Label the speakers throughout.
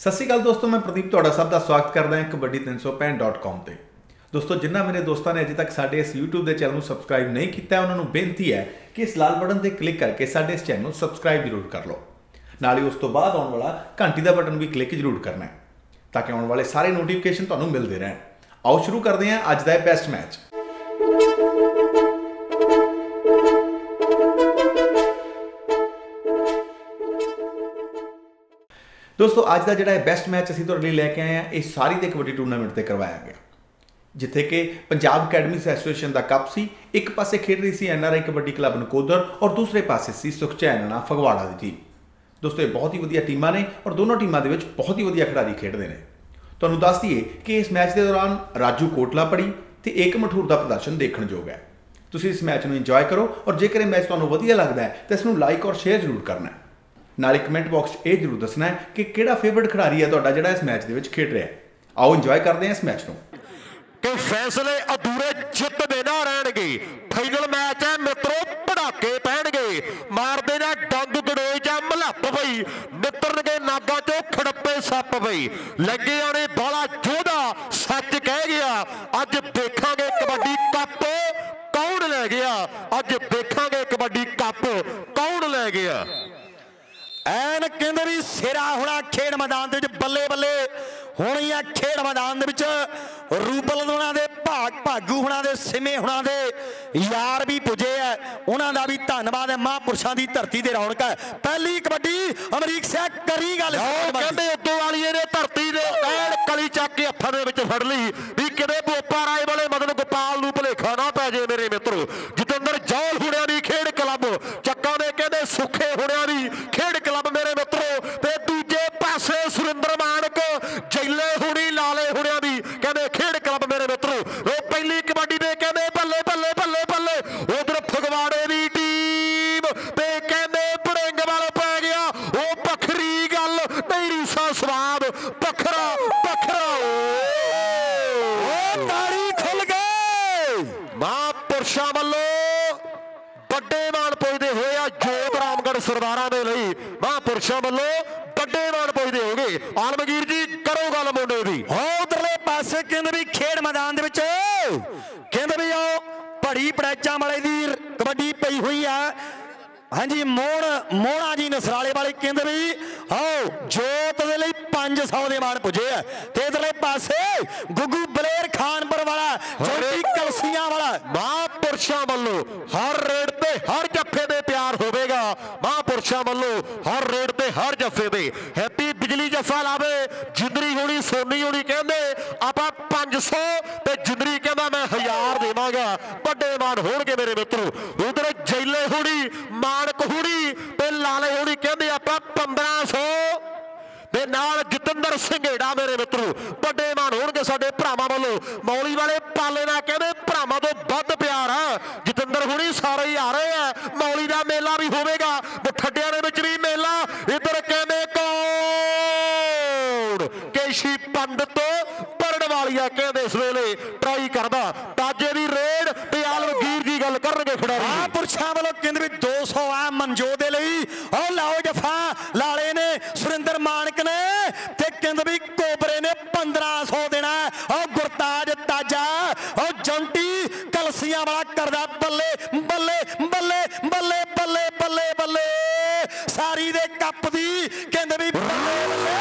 Speaker 1: सत श्री अकाल दोस्तों, मैं प्रदीप तुहाडा सब का स्वागत करदा हां kabaddi365.com ते। दोस्तों, जिन्ना मेरे दोस्तों ने अजे तक साडे इस यूट्यूब के चैनल को सबसक्राइब नहीं किया है, उन्होंने बेनती है कि इस लाल बटन पर क्लिक करके साडे इस चैनल को सबसक्राइब जरूर कर लो। नाल ही उस तो बाद आने वाला घंटी का बटन भी क्लिक जरूर करना है ताकि आने वाले सारे नोटिफिकेशन तुहानूं मिलते रहें। आओ शुरू करते हैं अज का बेस्ट मैच। दोस्तों, अज का जोड़ा बेस्ट मैच असीं तुहाडे लई लैके आए हैं, ये सारी दे कबड्डी टूरनामेंट से करवाया गया, जिथे कि पंजाब अकैडमी एसोसीएशन का कप सी। एक पासे खेड रही सी NRI कबड्डी क्लब नकोदर और दूसरे पासे सी सुखचैन फगवाड़ा की टीम। दोस्तों, ये बहुत ही वधिया टीमां ने और दोनों टीमों के बहुत ही वधिया खिडारी खेडते हैं। तुहानूं दस दईए कि इस मैच के दौरान राजू कोटला पड़ी तो एक मठूर का प्रदर्शन देखने योग है। तुसीं इस मैच में इंजॉय करो और जेकर मैच तुहानूं वधिया लगता है तो इसनूं लाइक और शेयर जरूर करना है। नाले कमेंट बॉक्स ये जरूर दसना है कि किहड़ा फेवरेट खिडारी है तुहाडा जिहड़ा इस मैच दे खेड रहा है। आओ इंजॉय करते हैं इस मैच को।
Speaker 2: कि फैसले अधूरे जित दे ना रहणगे। फाइनल मैच है मित्रों, पड़ाके पैणगे, मारदे ना डंग गड़ोए जा मलप पई, नितरनगे नागा चो खड़प्पे सप पई, लगे आने बाला जोधा सच कह गया। अज देखांगे कबड्डी कप कौन लै गया, अज देखांगे कबड्डी कप कौन लै गया।
Speaker 3: ਐਨ ਕਹਿੰਦੇ ਵੀ ਸਿਰਾ ਹੋਣਾ ਖੇਡ ਮੈਦਾਨ ਦੇ ਵਿੱਚ, ਬੱਲੇ ਬੱਲੇ ਹੋਣੀ ਆ ਖੇਡ ਮੈਦਾਨ ਦੇ ਵਿੱਚ। ਰੂਬਲ ਹੋਣਾ ਦੇ ਭਾਗੂ ਹੋਣਾ ਦੇ ਸਿਮੇ ਹੋਣਾ ਦੇ ਯਾਰ ਵੀ ਪੁੱਜੇ ਆ, ਉਹਨਾਂ ਦਾ ਵੀ ਧੰਨਵਾਦ ਹੈ। ਮਹਾਂਪੁਰਸ਼ਾਂ ਦੀ ਧਰਤੀ ਤੇ ਰੌਣਕ ਹੈ। ਪਹਿਲੀ ਕਬੱਡੀ ਅਮਰੀਕ ਸਿੰਘ ਕਰੀ ਗੱਲ,
Speaker 2: ਕਹਿੰਦੇ ਉਦੋਂ ਵਾਲੀਏ ਨੇ ਧਰਤੀ ਦੇ ਐਨ ਕਲੀ ਚੱਕ ਕੇ ਹੱਥਾਂ ਦੇ ਵਿੱਚ ਫੜ ਲਈ ਵੀ ਕਿਤੇ ਬੋਪਾ ਰਾਏ ਵਾਲੇ ਮਦਨ ਗੋਪਾਲ ਨੂੰ ਭੁਲੇਖਾ ਨਾ ਪੈ ਜੇ ਮੇਰੇ ਮਿੱਤਰੋ। ਜਤਿੰਦਰ ਜੌਲ ਹੁਣਿਆਂ ਦੀ ਖੇਡ ਕਲੱਬ, ਚੱਕਾਂ ਦੇ ਕਹਿੰਦੇ ਸੁੱਖੇ ਹੁਣਿਆਂ ਦੀ ਖੇਡ ਕਲੱਬ ਮੇਰੇ ਮਿੱਤਰੋ, ਤੇ ਦੂਜੇ ਪਾਸੇ ਸੁਰਿੰਦਰ ਮਾਨਕ ਜੈਲੇ ਹੁਣੀ ਲਾਲੇ ਹੁਣਿਆਂ ਦੀ ਕਹਿੰਦੇ ਖੇਡ ਕਲੱਬ ਮੇਰੇ ਮਿੱਤਰੋ। ਉਹ ਪਹਿਲੀ ਕਬੱਡੀ ਦੇ ਕਹਿੰਦੇ ਬੱਲੇ ਬੱਲੇ ਬੱਲੇ ਬੱਲੇ, ਉਧਰ ਫਗਵਾੜੇ ਦੀ ਟੀਮ ਤੇ ਕਹਿੰਦੇ ਭੜਿੰਗ ਵੱਲ ਪੈ ਗਿਆ। ਉਹ ਵੱਖਰੀ ਗੱਲ ਨਹੀਂ, ਰੀਸਾ ਸਵਾਦ ਵੱਖਰਾ ਵੱਖਰਾ।
Speaker 3: ਉਹ ਤਾੜੀ ਖੁੱਲ ਗਈ।
Speaker 2: ਮਹਾਂਪੁਰਸ਼ਾਂ ਵੱਲੋਂ ਵੱਡੇ ਮਾਣ ਪੁੱਜਦੇ ਹੋਏ ਆ ਜੋਤ ਰਾਮਗੜ੍ਹ ਸਰਦਾਰਾਂ ਦੇ ਲਈ। ਮਹਾਂਪੁਰਸ਼ਾਂ ਵੱਲੋਂ ਵੱਡੇ ਮਾਣ ਪੁੱਜਦੇ ਹੋਗੇ। ਆਲਮਗੀਰ ਜੀ ਕਰੋ ਗੱਲ ਮੁੰਡੇ ਦੀ।
Speaker 3: ਉਧਰਲੇ ਪਾਸੇ ਕਹਿੰਦੇ ਵੀ ਖੇਡ ਮੈਦਾਨ ਦੇ ਵਿੱਚ ਕਹਿੰਦੇ ਵੀ ਉਹ ਭੜੀ ਪੜੈਚਾਂ ਵਾਲੇ ਦੀ ਕਬੱਡੀ ਪਈ ਹੋਈ ਆ। ਹਾਂਜੀ, ਮੋਹਣਾ ਜੀ ਨਸਰਾਲੇ ਵਾਲੇ ਕਹਿੰਦੇ ਵੀ ਆਓ ਜੋਤ ਦੇ ਲਈ 500 ਦੇ ਮਾਣ ਪੁੱਜੇ ਆ। ਤੇ ਇਧਰਲੇ ਪਾਸੇ ਗੁੱਗੂ ਬਲੇਰ ਖਾਨਪੁਰ ਵਾਲਾ, ਜੋਤੀ ਕਲਸੀਆਂ ਵਾਲਾ।
Speaker 2: ਮਹਾਂਪੁਰਸ਼ਾਂ ਵੱਲੋਂ ਹਰ ਰੇਡ ਤੇ ਹਰ ਜੱਫੇ ਦੇ ਪਿਆਰ ਹੋਵੇਗਾ। ਮਹਾਂਪੁਰਸ਼ਾਂ ਵੱਲੋਂ ਹਰ ਰੇਡ ਤੇ ਹਰ ਜੱਫੇ ਦੇ ਹੈਪੀ ਬਿਜਲੀ ਜੱਫਾ ਲਾਵੇ। ਜਿੰਦਰੀ ਹੋਣੀ ਸੋਨੀ ਹੋਣੀ ਕਹਿੰਦੇ ਆਪਾਂ 500 ਤੇ ਜਿੰਦਰੀ ਕਹਿੰਦਾ ਮੈਂ 1000 ਦੇਵਾਂਗਾ। ਵੱਡੇ ਮਾਣ ਹੋਣਗੇ ਮੇਰੇ ਮਿੱਤਰੋ। ਉਧਰ ਜੈਲੇ ਹੋਣੀ ਮਾਨਕ ਹੋਣੀ ਤੇ ਲਾਲੇ ਹੋਣੀ ਕਹਿੰਦੇ ਆਪਾਂ 1500 ਦੇ ਨਾਲ ਜਤਿੰਦਰ ਸਿੰਘੇੜਾ ਮੇਰੇ ਮਿੱਤਰੋ। ਵੱਡੇ ਮਾਣ ਹੋਣਗੇ ਸਾਡੇ ਭਰਾਵਾਂ ਵੱਲੋਂ। ਮੌਲੀ ਵਾਲੇ ਪਾਲੇ ਨਾਲ ਕਹਿੰਦੇ ਭਰਾਵਾਂ ਤੋਂ ਵੱਧ ਪਿਆਰ ਆ। ਜਤਿੰਦਰ ਹੁਣੀ ਸਾਰੇ ਹੀ ਆ ਰਹੇ ਆ। ਮੌਲੀ ਦਾ ਮੇਲਾ ਵੀ ਹੋਵੇਗਾ, ਬਠੱਡਿਆਂ ਦੇ ਵਿੱਚ ਵੀ ਮੇਲਾ। ਇੱਧਰ ਕਹਿੰਦੇ ਕੌਣ ਕੇਸ਼ੀ ਪੰਡਤ ਪੜਨ ਵਾਲੀਆ ਕਹਿੰਦੇ ਇਸ ਵੇਲੇ ਟਰਾਈ ਕਰਦਾ। ਤਾਜੇ ਦੀ ਰੇਡ ਤੇ ਆਲਮਗੀਰ ਜੀ ਗੱਲ ਕਰਨਗੇ ਖਿਡਾਰੀ।
Speaker 3: ਮਹਾਂਪੁਰਸ਼ਾਂ ਵੱਲੋਂ ਕਹਿੰਦੇ ਵੀ 200 ਆ ਮਨਜੋਤ ਦੇ ਲਈ। ਉਹ ਲਾਓ ਜਫਾ ਲਾਲੇ ਨੇ, ਸੁਰਿੰਦਰ ਮਾਨਕ ਨੇ, ਤੇ ਕਹਿੰਦੇ ਵੀ ਕੋਬਰੇ ਨੇ 1500 ਦੇਣਾ। ਉਹ ਗੁਰਤਾਜ ਤਾਜਾ, ਉਹ ਜੰਟੀ ਕਲਸੀਆਂ ਵਾਲਾ ਕਰਦਾ ਬੱਲੇ ਬੱਲੇ ਬੱਲੇ ਬੱਲੇ ਬੱਲੇ ਬੱਲੇ ਬੱਲੇ। ਸਾਰੀ ਦੇ ਕੱਪ ਦੀ ਕਹਿੰਦੇ ਵੀ ਬੱਲੇ ਬੱਲੇ।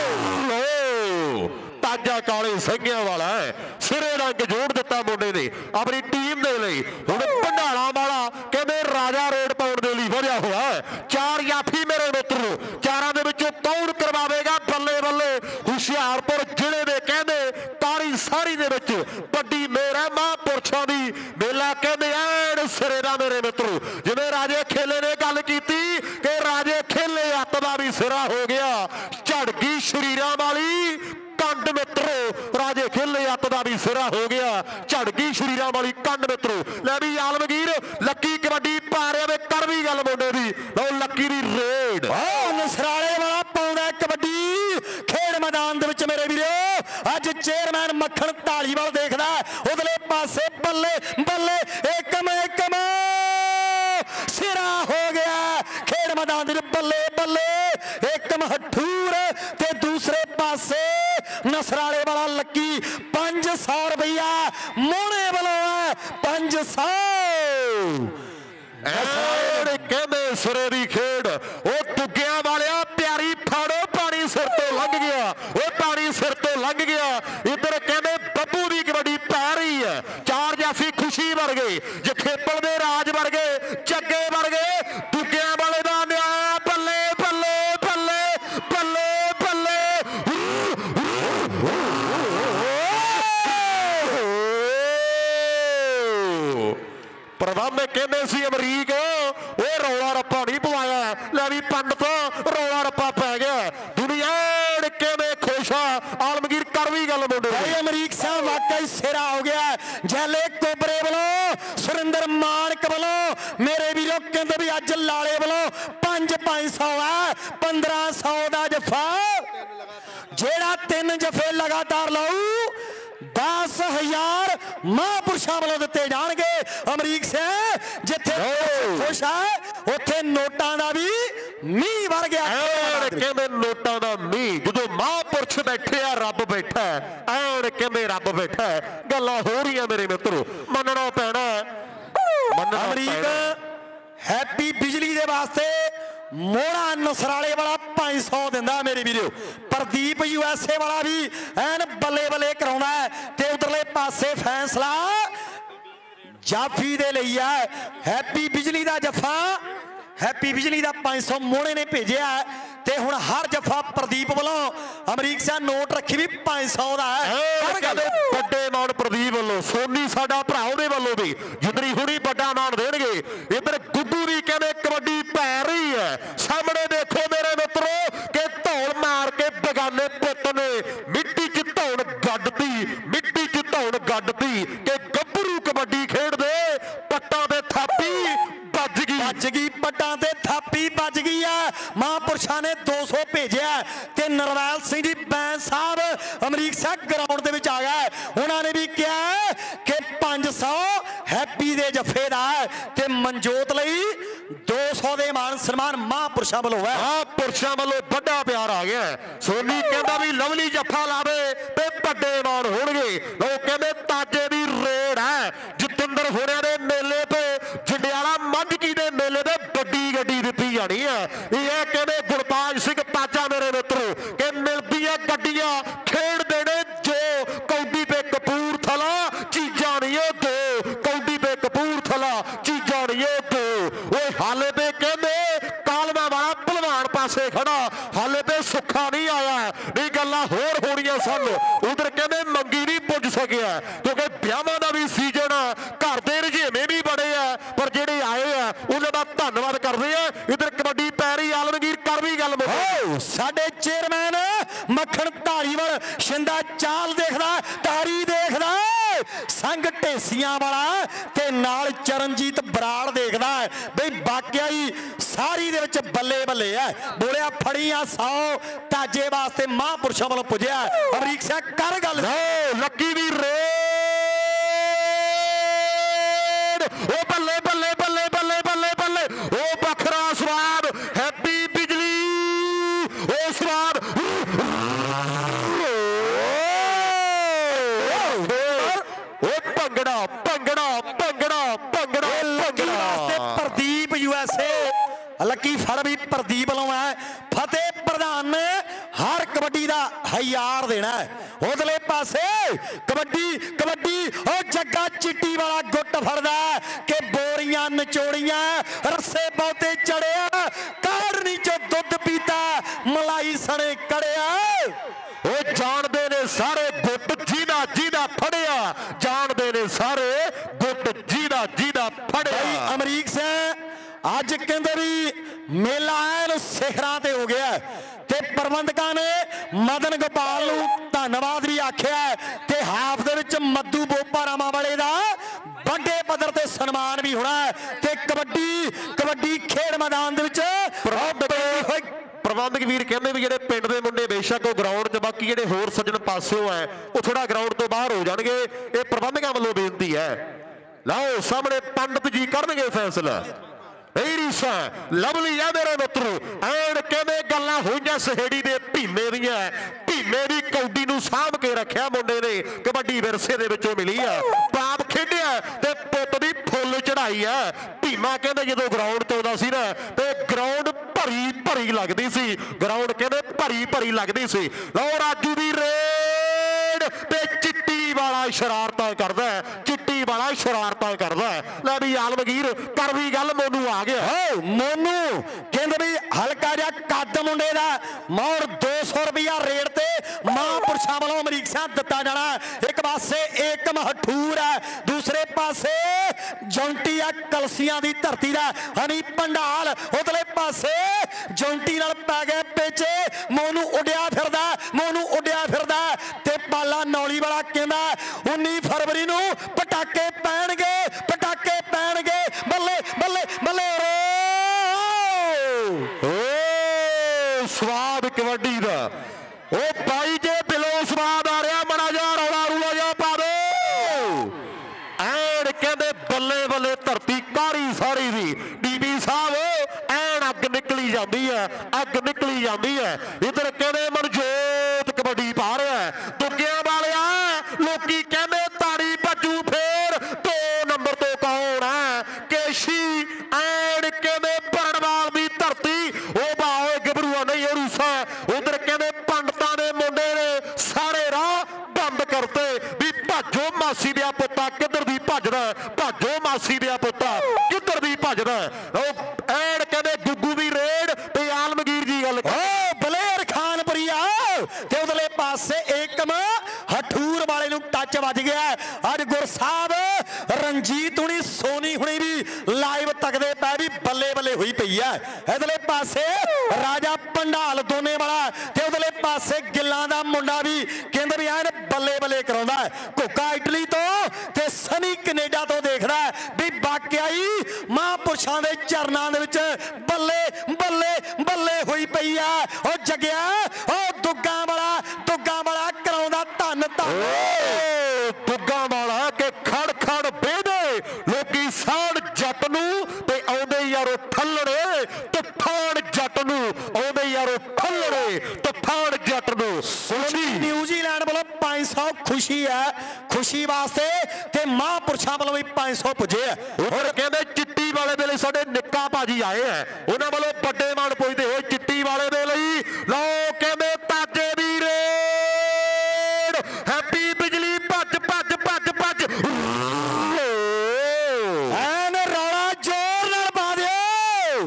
Speaker 2: ਤਾਜਾ ਕਾਲੇ ਸਿੰਘਿਆਂ ਵਾਲਾ ਸਿਰੇ ਰੰਗ ਜੋੜ ਦਿੱਤਾ ਮੁੰਡੇ ਨੇ ਆਪਣੀ ਟੀਮ ਦੇ ਲਈ। ਹੁਣ ਭੰਡਾਲਾ ਵਾਲਾ ਕਹਿੰਦੇ ਰਾਜਾ ਰੇਡ ਪਾਉਣ ਦੇ ਲਈ ਵਧਿਆ ਹੋਇਆ। 4 ਜਾਫੀ ਮੇਰੇ ਮਿੱਤਰੋ, 4ਾਂ ਦੇ ਵਿੱਚੋਂ ਕੌਣ ਕਰਵਾਵੇਗਾ ਬੱਲੇ ਬੱਲੇ। ਹੁਸ਼ਿਆਰਪੁਰ ਜ਼ਿਲ੍ਹੇ ਦੇ ਕਹਿੰਦੇ ਤਾਰੀ ਸਾਰੀ ਦੇ ਵਿੱਚ ਵੱਡੀ ਮੇਰ ਹੈ ਮਹਾਂਪੁਰਸ਼ਾਂ ਦੀ। ਮੇਲਾ ਕਹਿੰਦੇ ਐਨ ਸਿਰੇ ਦਾ ਮੇਰੇ ਮਿੱਤਰੋ। ਜਿਵੇਂ ਰਾਜੇ ਖੇਲੇ ਨੇ ਗੱਲ ਕੀਤੀ ਕਿ ਰਾਜੇ ਖੇਲੇ ਅੱਤ ਦਾ ਵੀ ਸਿਰਾ ਹੋ ਗਿਆ। ਝੜ ਗਈ ਸ਼ਰੀਰਾਂ ਵਾਲੀ ਕੰਡ ਮਿੱਤਰੋ, ਰਾਜੇ ਖੇਲੇ ਅੱਤ ਦਾ ਵੀ ਸਿਰਾ ਹੋ ਗਿਆ। ਝੜ ਗਈ ਸ਼ਰੀਰਾਂ ਵਾਲੀ ਕੰਡ ਮਿੱਤਰੋ। ਲੈ ਵੀ ਆਲਮਗੀਰ ਲੱਕੀ ਕਬੱਡੀ ਪਾ ਰਿਹਾ ਵੇ, ਕਰ ਵੀ ਗੱਲ ਮੁੰਡੇ ਦੀ। ਲਓ ਲੱਕੀ ਦੀ ਰੇਡ।
Speaker 3: ਨਸਰਾਲੇ ਵਾਲਾ ਪਾਉਂਦਾ ਕਬੱਡੀ ਖੇਡ ਮੈਦਾਨ ਦੇ ਵਿੱਚ ਮੇਰੇ ਵੀਰੋ। ਅੱਜ ਚੇਅਰਮੈਨ ਮੱਖਣ ਢਾਲੀਵਾਲ ਦੇਖਦਾ ਉਧਰਲੇ ਪਾਸੇ ਬੱਲੇ ਬੱਲੇ ਏਕਮ ਏਕਮ ਸਿਰਾ ਹੋ ਗਿਆ ਖੇਡ ਮੈਦਾਨ ਦੇ ਬੱਲੇ ਬੱਲੇ ਏਕਮ ਹਠੂਰ ਤੇ ਦੂਸਰੇ पासे नसराले वाला लक्की 500 रुपया मोहने वालों है 500
Speaker 2: कहते सिरे की खेड टुगिया वाले प्यारी फाड़ो पानी सिर तो लंघ गया पानी सिर तो लंघ गया इधर कहते बब्बू की कबड्डी पै रही है चार जाफी खुशी वर्गे जखेपल दे राज वर्गे चगे वर्गे टुगिया वाले का न्याय बल्ले बल्ले बल्ले बल्ले बल्ले प्रबंध कहते सी अमरीक वो रौला रप्पा नहीं पवाया लै भी पंडित रौला रप्पा पै गया दुनिया कहते खुश आ आलमगीर कर भी गल मुंडे
Speaker 3: अमरीक साहब वाकई सिरा हो गया जैले कोबरे वालों सुरिंदर मानक वालों मेरे वीरों कहते भी अज लाले वालों 500 है 1500 का जफा जेड़ा 3 जफे लगातार लाऊ 10,000 महापुरुषों वालों दिते जाणगे अमरीक से जिथे खुश है उत्थे नोटां दा भी मीह वर गया
Speaker 2: कहते नोटां दा मीह जो महापुरुष बैठे आ रब बैठा है ऐन कहते रब बैठा है गल्लां हो रही मेरे मित्रों मनना पैना
Speaker 3: अमरीक हैप्पी बिजली दे वास्ते मोड़ा नसराले वाला 500 दिंदा मेरे वीरो प्रदीप यूएसए वाला भी एन बल्ले बल्ले कराउंदा है ते उधरले पासे फैसला जाफी दे लई है हैप्पी बिजली दा जफा हैप्पी बिजली दा 500 मोड़े ने भेजिया है ते हुण हर जफा प्रदीप वालों अमरीक साह नोट रखी भी 500 दा है
Speaker 2: बड़े मान प्रदीप वालों सोनी साडा भरा उहदे वालों भी जितनी हुणी बड़ा मान देणगे इधर गुड्डू भी कहते कबड्डी पै रही है सामने देखो मेरे मित्रों के धौल मार के बेगाने पुत ने मिट्टी च धौल गड्डती मिट्टी च धौल गड्डती के गब्बरू कबड्डी खेडदे पट्टां ते थापी बज गई
Speaker 3: पट्टां ते थापी बज गई है महापुरुषां ने 200 भेजिया ते नरवैल सिंह जी बैं साहब अमरीक साहब ग्राउंड दे विच आ गए उन्होंने भी कहा कि 500 हैप्पी दे जफे दा ते मनजोत लई 200 दे मान सन्मान महापुरुषां वालों है
Speaker 2: महापुरुषां वालों बड़ा प्यार आ गया सोनी कहता भी लवली जफा लावे ते बड़े मान होणगे लोग कहते ताजे दी रेड़ है जतिंदर होरियां दे मेले पे जंडियाला मंझकी दे मेले ते बड़ी गड्डी दित्ती जानी है ये कहते गुरबाज सिंह ताजा मेरे मित्रों कि मिलदी है गड्डियां खेड देने जो कौडी पे कपूरथला चीजा नहीं है दो कौडी पे कपूरथला चीजा नहीं है दो वो हाले पे कहते कालमा वाला भलवान पासे खड़ा हाले पे सुखा नहीं आया नहीं गल्लां होर होणियां सन उधर कहते मंगी नहीं पुज सकिया क्योंकि ब्याहां दा भी सीजन घर दे रजेमे भी बड़े आ पर जेडे आए आ उन्हां दा धन्नवाद करदे आ इधर कबड्डी पै रही आलमगीर कर भी गल
Speaker 3: साडे चेयरमैन मक्खण धारीवाल शिंदा चाल देखदा तारी देखदा संग ढेसियां वाला ते नाल चरणजीत बराड़ देखदा बई वाकई ही सारी दे विच बल्ले बल्ले है बोलिया फड़ियां 100 ताजे वास्ते महापुरुषों वालों पुजया अमरीक सिंह कर गल
Speaker 2: लक्की दी रेड ओ बल्ले बल्ले बल्ले बल्ले बल्ले बल्ले ओ बखरा स्वाद हैप्पी बिजली ओ स्वाद भंगड़ा भंगड़ा भंगड़ा भंगड़ा
Speaker 3: प्रदीप यूएसए लकी फड़ भी प्रदीप वालों है फतेह प्रधान ने हर कबड्डी का 1000 देना है उधरले पासे कबड्डी कबड्डी और जग्गा चिट्टी वाला गुट फड़दा के बोरियां नचोड़ियां रस्से बहुते चढ़िया काढ़नी चो दुध पीता मलाई सने कड़िया
Speaker 2: वो जानते ने सारे गुट जीदा जीदा फड़िया जानते ने सारे गुट जीदा जीदा फड़िया
Speaker 3: अमरीक से अज कहते भी मेला है सिखरां ते हो गया ते प्रबंधकां ने मदन गोपाल नूं धन्नवाद भी आख्या ते हाफ दे विच मद्दू बोपा रामा वाले दा बड़े पद्धर ते सन्मान भी होना ते कबड्डी कबड्डी खेड मैदान दे विच
Speaker 2: प्रबंधक वीर कहते भी ਜਿਹੜੇ ਪਿੰਡ ਦੇ ਮੁੰਡੇ ਬੇਸ਼ੱਕ ਉਹ ਗਰਾਊਂਡ 'ਚ ਬਾਕੀ ਜਿਹੜੇ ਹੋਰ ਸੱਜਣ ਪਾਸਿਓਂ ਹੈ ਉਹ ਥੋੜਾ ਗਰਾਊਂਡ ਤੋਂ ਬਾਹਰ ਹੋ ਜਾਣਗੇ ਇਹ ਪ੍ਰਬੰਧਕਾਂ ਵੱਲੋਂ ਬੇਨਤੀ ਹੈ ਲਓ ਸਾਹਮਣੇ ਪੰਡਤ ਜੀ ਕਰਨਗੇ ਫੈਸਲਾ नहीं रीसा लवली है मेरे मित्रों एन कहते गल्लां होईयां सहेड़ी दे भीमे दियां भीमे दी कौडी नूं साਂਭ के रखिया मुंडे ने कबड्डी विरसे दे विचों मिली है बाप खेडिया ते पुੱਤ दी फुੱਲ चढ़ाई है भीमा कहते जदों ग्राउंड ते आउंदा सी ना ते ग्राउंड भरी भरी लगदी सी ग्राउंड कहते भरी भरी लगदी सी लो राजू दी रेड ते चिट्टी वाला शरारतां करदा चिट्टी वाला शरारतां करदा लै भी आलमगीर कर भी गल मोनू आ गया
Speaker 3: मोनू कहंदे भी हल्का जिहा कद मुंडे दा मोर 200 रुपया रेट ते महापुरुषां वालों अमरीका दिता जाना एक पासे एकम हठूर है दूसरे पासे जौंटी आ कलसियां दी धरती दा हनी भंडाल उधरले पासे जौंटी नाल पै गए पेचे मोनू उड्या फिरदा ते पाला नौली वाला कहंदा 19 फरवरी नूं पटाके पैणगे बल्ले बल्ले बल्ले
Speaker 2: स्वाद कबड्डी दा ओ भाई जे दिलों स्वाद आ रहा मना जा रौला रूला जा पा दो ऐन कहते बल्ले बल्ले धरती कारी सारी दी डीबी साहब ऐन अग निकली जाती है इधर कहते मनजोत कबड्डी पा रहा है दुगिया वालिया लोकी कहते ताड़ी भज्जू फेर 2 नंबर तो कौन है केशी ऐन कहते बरणवाल दी धरती ओ बाओ गबरूआ नहीं रूसा उधर कहते पंडितां दे मुंडे ने सारे राह बंद करते भी भज्जो मासी दिया पुत्ता किधर दी भजदा भज्जो मासी दिया पुत्ता किधर दी भजदा ऐन कहते गुग्गू दी रेड ते आलमगीर जी गल
Speaker 3: बलेर खानपुरिया ते उधरले पासे एकम हठूर वाले नूं टच वज गया अज गुर साहब रंजीत हुणी सोनी हुणी भी लाइव तकदे पै भी बल्ले बल्ले हुई पई है इधरले पासे राजा भंडाल दोने वाला ते उधरले पासे गिल्लां दा मुंडा भी कहंदे भी ऐन बल्ले बल्ले कराउंदा घुक्का इटली तो ते सनी कनेडा तो देखदा भी वाकई महापुरुषां दे चरनां दे विच बल्ले बल्ले बल्ले हुई पई है ओ जगिया ओ दुग्गा वाला कराउंदा धन धन
Speaker 2: दुग्गा वाला के खड़ खड़ बेदे लोकी साण जट नूं ते आउंदे यारो ठल्लड़े तूफान जट नूं आउंदे यारो ठल्लड़े तूफान जट नूं
Speaker 3: न्यूजीलैंड वालों 500 खुशी है खुशी वास्ते ते महापुरुषां वालों भी 500 पुजे है
Speaker 2: उधर कहते चिट्टी वाले दे लई साडे निक्का भाजी आए हैं उन्हां वालों बड़े मान पुजदे होए चिट्टी वाले दे लई लो कहते ताजे दी रेड हैप्पी बिजली भज भज भज भज
Speaker 3: ऐन रौला जोर नाल पा दिओ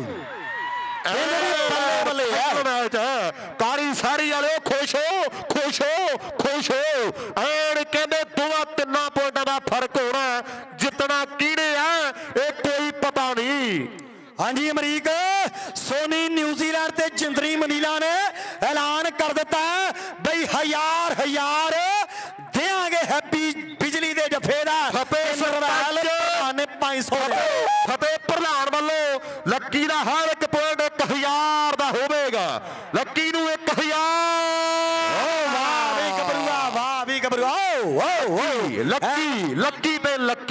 Speaker 2: बल्ले बल्ले कारी सारी वाले खुश हो ऐन कहते 2-3 पॉइंटां दा फर्क होना जितना किहड़े है ये कोई पता नहीं
Speaker 3: हाँ जी अमरीक सोनी न्यूजीलैंड ते जिंदरी मनीला ने ऐलान कर दिता बई हजार देंगे हैप्पी बिजली दे जफे दा ने 500
Speaker 2: फतेह प्रधान वालों लक्की दा हर एक पॉइंट 1000 दा होवेगा लक्की नूं 1000 लक्की पे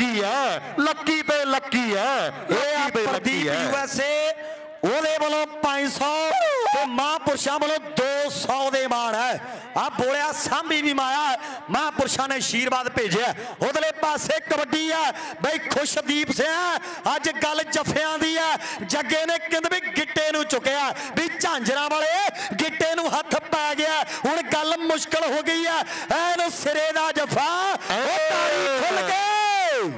Speaker 2: लक्की है
Speaker 3: यूएसए ਉਹਦੇ ਵੱਲੋਂ 500 ਤੇ ਮਹਾਂਪੁਰਸ਼ਾਂ ਵੱਲੋਂ 200 ਦੇ ਮਾਣ ਹੈ ਆ ਬੋਲਿਆ ਸਾਂਭੀ ਵੀ ਮਾਇਆ ਮਹਾਂਪੁਰਸ਼ਾਂ ਨੇ ਆਸ਼ੀਰਵਾਦ ਭੇਜਿਆ ਉਧਰਲੇ ਪਾਸੇ ਕਬੱਡੀ ਆ ਬਈ ਖੁਸ਼ਦੀਪ ਸਿੰਘ ਅੱਜ ਗੱਲ ਜਫਿਆਂ ਦੀ ਆ ਜੱਗੇ ਨੇ ਕਹਿੰਦੇ ਵੀ ਗਿੱਟੇ ਨੂੰ ਚੁੱਕਿਆ ਵੀ ਝਾਂਜਰਾਂ ਵਾਲੇ ਗਿੱਟੇ ਨੂੰ ਹੱਥ ਪੈ ਗਿਆ ਹੁਣ ਗੱਲ ਮੁਸ਼ਕਲ ਹੋ ਗਈ ਆ ਐਨ ਸਿਰੇ ਦਾ ਜਫਾ ਉਹ ਤਾੜੀ ਖੁੱਲ ਗਈ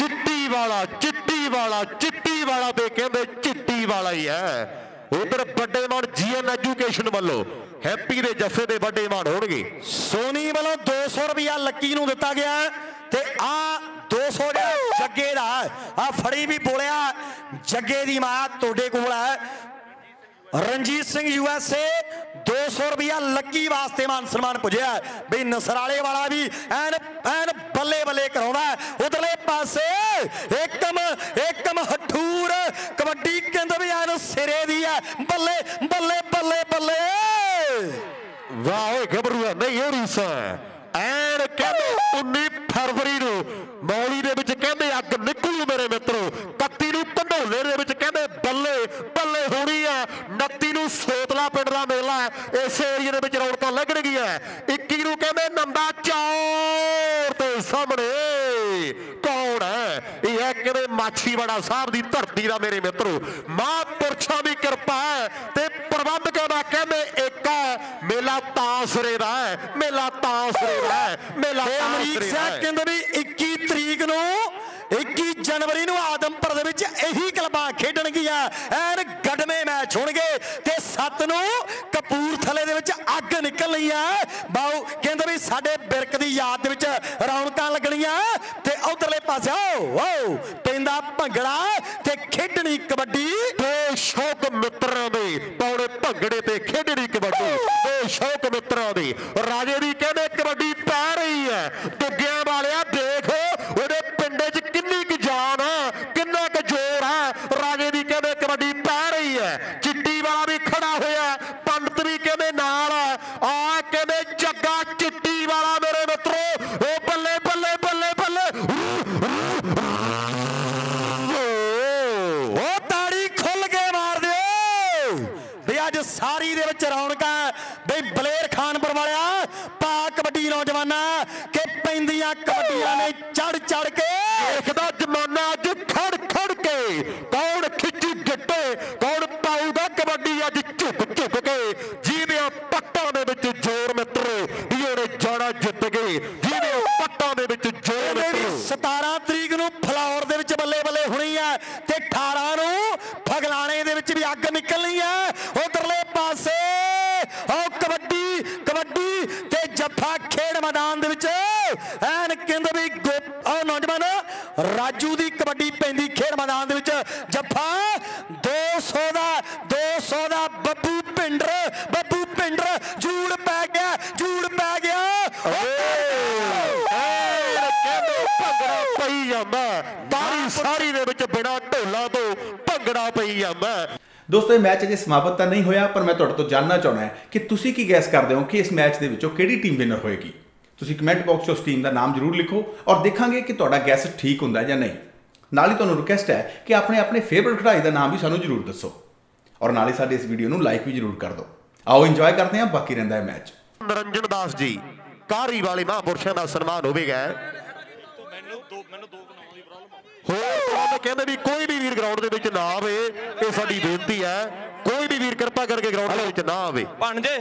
Speaker 2: चिट्टी वाला ते कहते चिट्टी वाला ही है उधर बड़े मान जीएन एजुकेशन वालों हैप्पी दे जफे दे बड़े मान होणगे
Speaker 3: सोनी वालों 200 रुपया लक्की नूं दिता गया ते आ 200 जग्गे दा आ फड़ी भी बोलिया जग्गे दी मां तोड़े कोल है रणजीत सिंह यूएसए 200 रुपया लक्की वास्ते मान सम्मान पुजया बई नसराले वाला भी एन बल्ले बल्ले कराउंदा उधरले पासे एकम हठूर कबड्डी कहंदे भी एन सिरे दी है बल्ले बल्ले बल्ले बल्ले
Speaker 2: वाह घबरूआ नहीं हो रही सा एन कहंदे 19 फरवरी नूं मौली दे विच कहंदे अग निकलू मेरे मित्रों 31 नूं कंढोले दे विच कहंदे ਮੇਲਾ ਪਿੰਡ ਦਾ ਮੇਲਾ ਹੈ ਇਸ ਏਰੀਏ ਦੇ ਵਿੱਚ ਰੌਣਕਾਂ ਲੱਗਣਗੀਆਂ 21 ਨੂੰ ਕਹਿੰਦੇ ਨੰਦਾ ਚੌਰ ਤੇ ਸਾਹਮਣੇ ਕੌਣ ਹੈ ਇਹ ਹੈ ਕਹਿੰਦੇ ਮਾਛੀਵਾੜਾ ਸਾਹਿਬ ਦੀ ਧਰਤੀ ਦਾ ਮੇਰੇ ਮਿੱਤਰੋ ਮਹਾਂਪੁਰਸ਼ਾਂ ਦੀ ਕਿਰਪਾ ਹੈ ਤੇ ਪ੍ਰਬੰਧਕਾਂ ਦਾ ਕਹਿੰਦੇ ਇੱਕ ਹੈ ਮੇਲਾ ਤਾਂ ਸਿਰੇ ਦਾ ਹੈ ਮੇਲਾ ਤਾਂ ਸਿਰੇ ਦਾ ਹੈ ਮੇਲਾ ਤਾਂ
Speaker 3: ਅਮਰੀਕ
Speaker 2: ਸਿਰੇ ਦਾ
Speaker 3: ਸਿੰਘ
Speaker 2: ਹੈ
Speaker 3: ਕਹਿੰਦੇ ਵੀ 21 ਤਰੀਕ ਨੂੰ 21 ਜਨਵਰੀ ਨੂੰ ਆਦਮਪੁਰ ਦੇ ਵਿੱਚ ਇਹੀ ਕਲਬਾਂ ਖੇਡਣਗੀਆਂ ਐਨ ਗੱਡਵੇਂ ਮੈਚ ਹੋਣਗੇ ਤੇ 7 ਨੂੰ ਕਪੂਰਥਲੇ ਦੇ ਵਿੱਚ ਅੱਗ ਨਿਕਲਣੀ ਆ ਬਾਉ ਕਹਿੰਦੇ ਵੀ ਸਾਡੇ ਬਿਰਕ ਦੀ ਯਾਦ ਦੇ ਵਿੱਚ ਰੌਣਕਾਂ ਲੱਗਣੀਆਂ ਤੇ ਉਧਰਲੇ ਪਾਸੇ ਓ ਪੈਂਦਾ ਭੰਗੜਾ ਤੇ ਖੇਡਣੀ ਕਬੱਡੀ
Speaker 2: ਸ਼ੌਕ ਮਿੱਤਰਾਂ ਦੇ ਪਾਉਣੇ ਭੰਗੜੇ ਤੇ ਖੇਡਣੀ ਕਬੱਡੀ ਇਹ ਸ਼ੌਕ ਮਿੱਤਰਾਂ ਦੀ ਰਾਜੇ ਦੀ ਕਹਿੰਦੇ ਕਬੱਡੀ ਪੈ ਰਹੀ ਹੈ ਦੁੱਗਿਆਂ ਵਾਲਿਆ ਦੇਖ ਉਹਦੇ ਪਿੰਡੇ 'ਚ ਕਿੰਨੀ ਕੁ ਜਾਨ ਆ ਕਿੰਨਾ ਕੁ ਜ਼ੋਰ ਆ ਰਾਜੇ ਦੀ ਕਹਿੰਦੇ ਕਬੱਡੀ ਪੈ ਰਹੀ ਹੈ ਚਿੱਟੀ ਵਾਲਾ ਵੀ ਖੜਾ ਹੋਇਆ ਪੰਡਤ ਵੀ ਕਹਿੰਦੇ ਨਾਲ ਆ ਕਹਿੰਦੇ ਜੱਗਾ ਚਿੱਟੀ ਵਾਲਾ ਮੇਰੇ ਮਿੱਤਰੋ ਉਹ ਬੱਲੇ ਬੱਲੇ ਬੱਲੇ ਬੱਲੇ
Speaker 3: ਉਹ ਤਾੜੀ ਖੁੱਲ ਕੇ ਮਾਰ ਦਿਓ ਵੀ ਅੱਜ ਸਾਰੀ ਦੇ ਵਿੱਚ ਰੌਣਕਾਂ ਬਈ ਬਲੇਰ ਖਾਨਪੁਰ ਵਾਲਿਆ ਪਾ ਕਬੱਡੀ ਨੌਜਵਾਨਾਂ ਕਿ ਪੈਂਦੀਆਂ ਕਬੱਡੀਆਂ ਨੇ ਚੜ ਚੜ ਕੇ
Speaker 2: ਦੇਖਦਾ ਜ਼ਮਾਨਾ ਅੱਜ ਖੜ ਖੜ ਕੇ ਕੌਣ ਖਿੱਚੀ ਗਿੱਟੇ ਕੌਣ ਪਾਊਗਾ ਕਬੱਡੀ ਅੱਜ ਝੁਕ ਝੁਕ ਕੇ ਜਿਹਦੇ ਪੱਟਾਂ ਦੇ ਵਿੱਚ ਜ਼ੋਰ ਮਿੱਤਰੋ ਇਹਨੇ ਜਾਣਾ ਜਿੱਤ ਗਏ ਜਿਹਦੇ ਪੱਟਾਂ ਦੇ ਵਿੱਚ ਜ਼ੋਰ ਮਿੱਤਰੋ
Speaker 3: 17 ਤਰੀਕ ਨੂੰ ਫਲੌਰ ਦੇ ਵਿੱਚ ਬੱਲੇ ਬੱਲੇ ਹੋਣੀ ਆ ਤੇ 18 ਨੂੰ ਫਗਲਾਣੇ ਦੇ ਵਿੱਚ ਵੀ ਅੱਗ ਨਿਕਲਣੀ ਆ ਉਧਰਲੇ ਪਾਸੇ ਉਹ ਕਬੱਡੀ ਕਬੱਡੀ ਤੇ ਜੱਫਾ ਖੇਡ ਮੈਦਾਨ ਦੇ ਵਿੱਚ ਐਨ ਕਹਿੰਦੇ ਵੀ ਉਹ ਨੌਜਵਾਨ ਰਾਜੂ ਦੀ ਕਬੱਡੀ ਪੈਂਦੀ ਖੇਡ ਮੈਦਾਨ ਦੇ ਵਿੱਚ ਜੱਫਾ 200 ਦਾ ਬੱਬੂ ਪਿੰਡਰ ਜੂੜ ਪੈ ਗਿਆ
Speaker 2: ਭੰਗੜਾ ਪਈ ਜਾਂਦਾ ਤਾਰੀ ਸਾਰੀ ਦੇ ਵਿੱਚ ਬਿਨਾਂ ਢੋਲਾਂ ਤੋਂ ਭੰਗੜਾ ਪਈ ਜਾਂਦਾ
Speaker 1: ਦੋਸਤੋ ਇਹ ਮੈਚ ਅਜੇ ਸਮਾਪਤ ਤਾਂ ਨਹੀਂ ਹੋਇਆ ਪਰ ਮੈਂ ਤੁਹਾਡੇ ਤੋਂ ਜਾਣਨਾ ਚਾਹੁੰਦਾ ਹਾਂ ਕਿ ਤੁਸੀਂ ਕੀ ਗੈਸ ਕਰਦੇ ਹੋ ਕਿ ਇਸ ਮੈਚ ਦੇ ਵਿੱਚੋਂ ਕਿਹੜੀ ਟੀਮ ਵਿਨਰ ਹੋਏਗੀ ਤੁਸੀਂ ਕਮੈਂਟ ਬਾਕਸ 'ਚ ਉਸ ਟੀਮ ਦਾ ਨਾਮ ਜ਼ਰੂਰ ਲਿਖੋ ਔਰ ਦੇਖਾਂਗੇ ਕਿ ਤੁਹਾਡਾ ਗੈਸ ਠੀਕ ਹੁੰਦਾ ਜਾਂ ਨਹੀਂ ਨਾਲ ਹੀ ਤੁਹਾਨੂੰ ਰਿਕੁਐਸਟ ਹੈ ਕਿ ਆਪਣੇ ਫੇਵਰਿਟ ਖਿਡਾਰੀ ਦਾ ਨਾਮ ਵੀ ਸਾਨੂੰ ਜ਼ਰੂਰ ਦੱਸੋ ਔਰ ਨਾਲ ਹੀ ਸਾਡੇ ਇਸ ਵੀਡੀਓ ਨੂੰ ਲਾਈਕ ਵੀ ਜ਼ਰੂਰ ਕਰ ਦਿਓ ਆਓ ਇੰਜੋਏ ਕਰਦੇ ਹਾਂ ਬਾਕੀ ਰਹਿੰਦਾ ਹੈ ਮੈਚ
Speaker 2: ਨਰਿੰਜਨ ਦਾਸ ਜੀ ਕਾਰੀ ਵਾਲੇ ਮਹਾਂਪੁਰਸ਼ਾਂ ਦਾ ਸਨਮਾਨ ਹੋਵੇਗਾ ਹੋਰ ਕਹਿੰਦੇ ਵੀ ਕੋਈ ਵੀ ਵੀਰ ਗਰਾਊਂਡ ਦੇ ਵਿੱਚ ਨਾ ਆਵੇ ਇਹ ਸਾਡੀ ਬੇਨਤੀ ਹੈ ਕੋਈ ਵੀ ਵੀਰ ਕਿਰਪਾ ਕਰਕੇ ਗਰਾਊਂਡ ਦੇ ਵਿੱਚ ਨਾ ਆਵੇ
Speaker 4: ਭਾਣਜੇ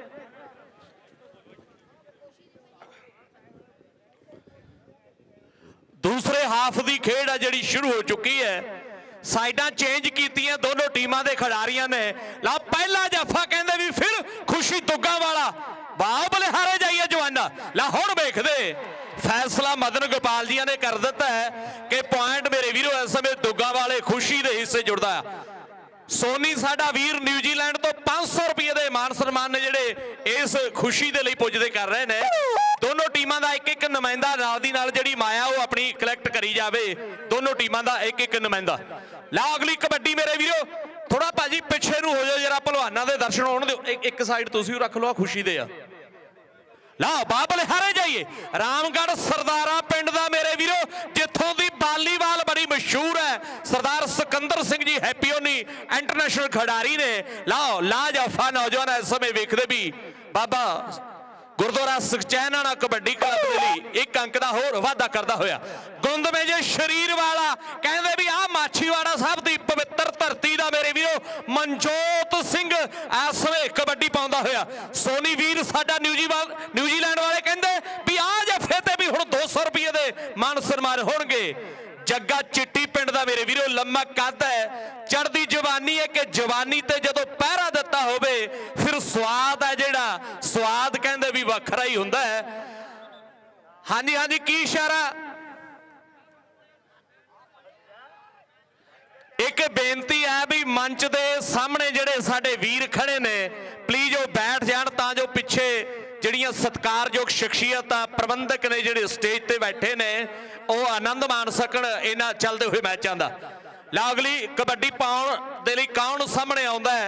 Speaker 4: ਦੂਸਰੇ ਹਾਫ ਦੀ ਖੇਡ ਆ ਜਿਹੜੀ ਸ਼ੁਰੂ ਹੋ ਚੁੱਕੀ ਹੈ ਸਾਈਡਾਂ ਚੇਂਜ ਕੀਤੀਆਂ ਦੋਨੋਂ ਟੀਮਾਂ ਦੇ ਖਿਡਾਰੀਆਂ ਨੇ ਲਾ ਪਹਿਲਾ ਜੱਫਾ ਕਹਿੰਦੇ ਵੀ ਫਿਰ ਖੁਸ਼ੀ ਦੁੱਗਾ ਵਾਲਾ ਵਾਹ ਬਲਿਹਾਰੇ ਜਾਈਏ ਜਵਾਨਾ ਲਾ ਹੁਣ ਵੇਖਦੇ ਫੈਸਲਾ ਮਦਨ ਗੋਪਾਲ ਜੀਆਂ ਨੇ ਕਰ ਦਿੱਤਾ ਹੈ ਕਿ ਪੁਆਇੰਟ ਮੇਰੇ ਵੀਰੋ ਇਸ ਸਮੇਂ ਦੁੱਗਾ ਵਾਲੇ ਖੁਸ਼ੀ ਦੇ ਹਿੱਸੇ ਜੁੜਦਾ ਆ ਸੋਨੀ ਸਾਡਾ ਵੀਰ ਨਿਊਜ਼ੀਲੈਂਡ ਤੋਂ 500 ਰੁਪਏ ਦੇ ਮਾਨ ਸਨਮਾਨ ਨੇ ਜਿਹੜੇ ਇਸ ਖੁਸ਼ੀ ਦੇ ਲਈ ਪੁੱਜਦੇ ਕਰ ਰਹੇ ਨੇ ਦੋਨੋਂ ਟੀਮਾਂ ਦਾ ਇੱਕ ਨੁਮਾਇੰਦਾ ਨਾਲ ਦੀ ਨਾਲ ਜਿਹੜੀ ਮਾਇਆ ਉਹ ਆਪਣੀ ਕਲੈਕਟ ਕਰੀ ਜਾਵੇ ਦੋਨੋਂ ਟੀਮਾਂ ਦਾ ਇੱਕ ਨੁਮਾਇੰਦਾ ਲਾ ਅਗਲੀ ਕਬੱਡੀ ਮੇਰੇ ਵੀਰੋ ਥੋੜਾ ਭਾਜੀ ਪਿੱਛੇ ਨੂੰ ਹੋ ਜਾਓ ਜਰਾ ਭਲਵਾਨਾਂ ਦੇ ਦਰਸ਼ਨ ਹੋਣ ਦਿਓ ਇੱਕ ਸਾਈਡ ਤੁਸੀਂ ਰੱਖ ਲਓ ਖੁਸ਼ੀ ਦੇ ਆ ਲਾ ਬਾਬਲੇ ਹਾਰੇ ਜਾਈਏ ਰਾਮਗੜ੍ਹ ਸਰਦਾਰਾ ਪਿੰਡ ਦਾ ਮੇਰੇ ਵੀਰੋ ਜਿੱਥੋਂ ਦੀ ਵਾਲੀਬਾਲ ਬੜੀ ਮਸ਼ਹੂਰ ਹੈ ਸਰਦਾਰ ਸਿਕੰਦਰ ਸਿੰਘ ਜੀ ਹੈਪੀਓਨੀ ਇੰਟਰਨੈਸ਼ਨਲ ਖਿਡਾਰੀ ਨੇ ਲਾਓ ਲਾਜਫਾ ਨੌਜਵਾਨ ਇਸ ਸਮੇਂ ਵੇਖਦੇ ਵੀ ਬਾਬਾ ਗੁਰਦੁਆਰਾ ਸੁਖਚੈਨ ਕਬੱਡੀ ਕਲੱਬ ਦੇ ਲਈ ਇੱਕ ਅੰਕ ਦਾ ਹੋਰ ਵਾਧਾ ਕਰਦਾ ਹੋਇਆ ਗੁੰਦਵੇਂ ਜੇ ਸ਼ਰੀਰ ਵਾਲਾ ਕਹਿੰਦੇ ਵੀ ਆਹ ਮਾਛੀਵਾੜਾ ਸਾਹਿਬ ਦੀ ਪਵਿੱਤਰ ਧਰਤੀ ਦਾ ਮੇਰੇ ਵੀਰੋ ਮਨਜੋਤ ਸਿੰਘ ਇਸ ਵੇਲੇ ਕਬੱਡੀ ਪਾਉਂਦਾ ਹੋਇਆ ਸੋਨੀ ਵੀਰ ਸਾਡਾ ਨਿਊਜ਼ੀਲੈਂਡ ਵਾਲੇ ਕਹਿੰਦੇ ਵੀ ਆਹ ਜੱਫੇ ਤੇ ਵੀ ਹੁਣ 200 ਰੁਪਏ ਦੇ ਮਾਨ ਸਨਮਾਨ ਹੋਣਗੇ ਜੱਗਾ ਚਿੱਟੀ ਪਿੰਡ ਦਾ ਮੇਰੇ ਵੀਰੋ ਲੰਮਾ ਕੱਦ ਹੈ ਚੜ੍ਹਦੀ ਜਵਾਨੀ ਹੈ ਕਿ ਜਵਾਨੀ ਤੇ ਜਦੋਂ ਪਹਿਰਾ ਦਿੱਤਾ ਹੋਵੇ ਫਿਰ ਸਵਾਦ ਹੈ ਜਿਹੜਾ ਸਵਾਦ ਕਹਿੰਦੇ ਵੀ ਵੱਖਰਾ ਹੀ ਹੁੰਦਾ ਹੈ ਹਾਂਜੀ ਕੀ ਇਸ਼ਾਰਾ ਇੱਕ ਬੇਨਤੀ ਹੈ ਵੀ ਮੰਚ ਦੇ ਸਾਹਮਣੇ ਜਿਹੜੇ ਸਾਡੇ ਵੀਰ ਖੜੇ ਨੇ ਪਲੀਜ਼ ਉਹ ਬੈਠ ਜਾਣ ਤਾਂ ਜੋ ਪਿੱਛੇ ਜਿਹੜੀਆਂ ਸਤਿਕਾਰਯੋਗ ਸ਼ਖਸੀਅਤਾਂ ਪ੍ਰਬੰਧਕ ਨੇ ਜਿਹੜੇ ਸਟੇਜ ਤੇ ਬੈਠੇ ਨੇ ਉਹ ਆਨੰਦ ਮਾਣ ਸਕਣ ਇਹਨਾਂ ਚੱਲਦੇ ਹੋਏ ਮੈਚਾਂ ਦਾ ਅਗਲੀ ਕਬੱਡੀ ਪਾਉਣ ਦੇ ਲਈ ਕੌਣ ਸਾਹਮਣੇ ਆਉਂਦਾ ਹੈ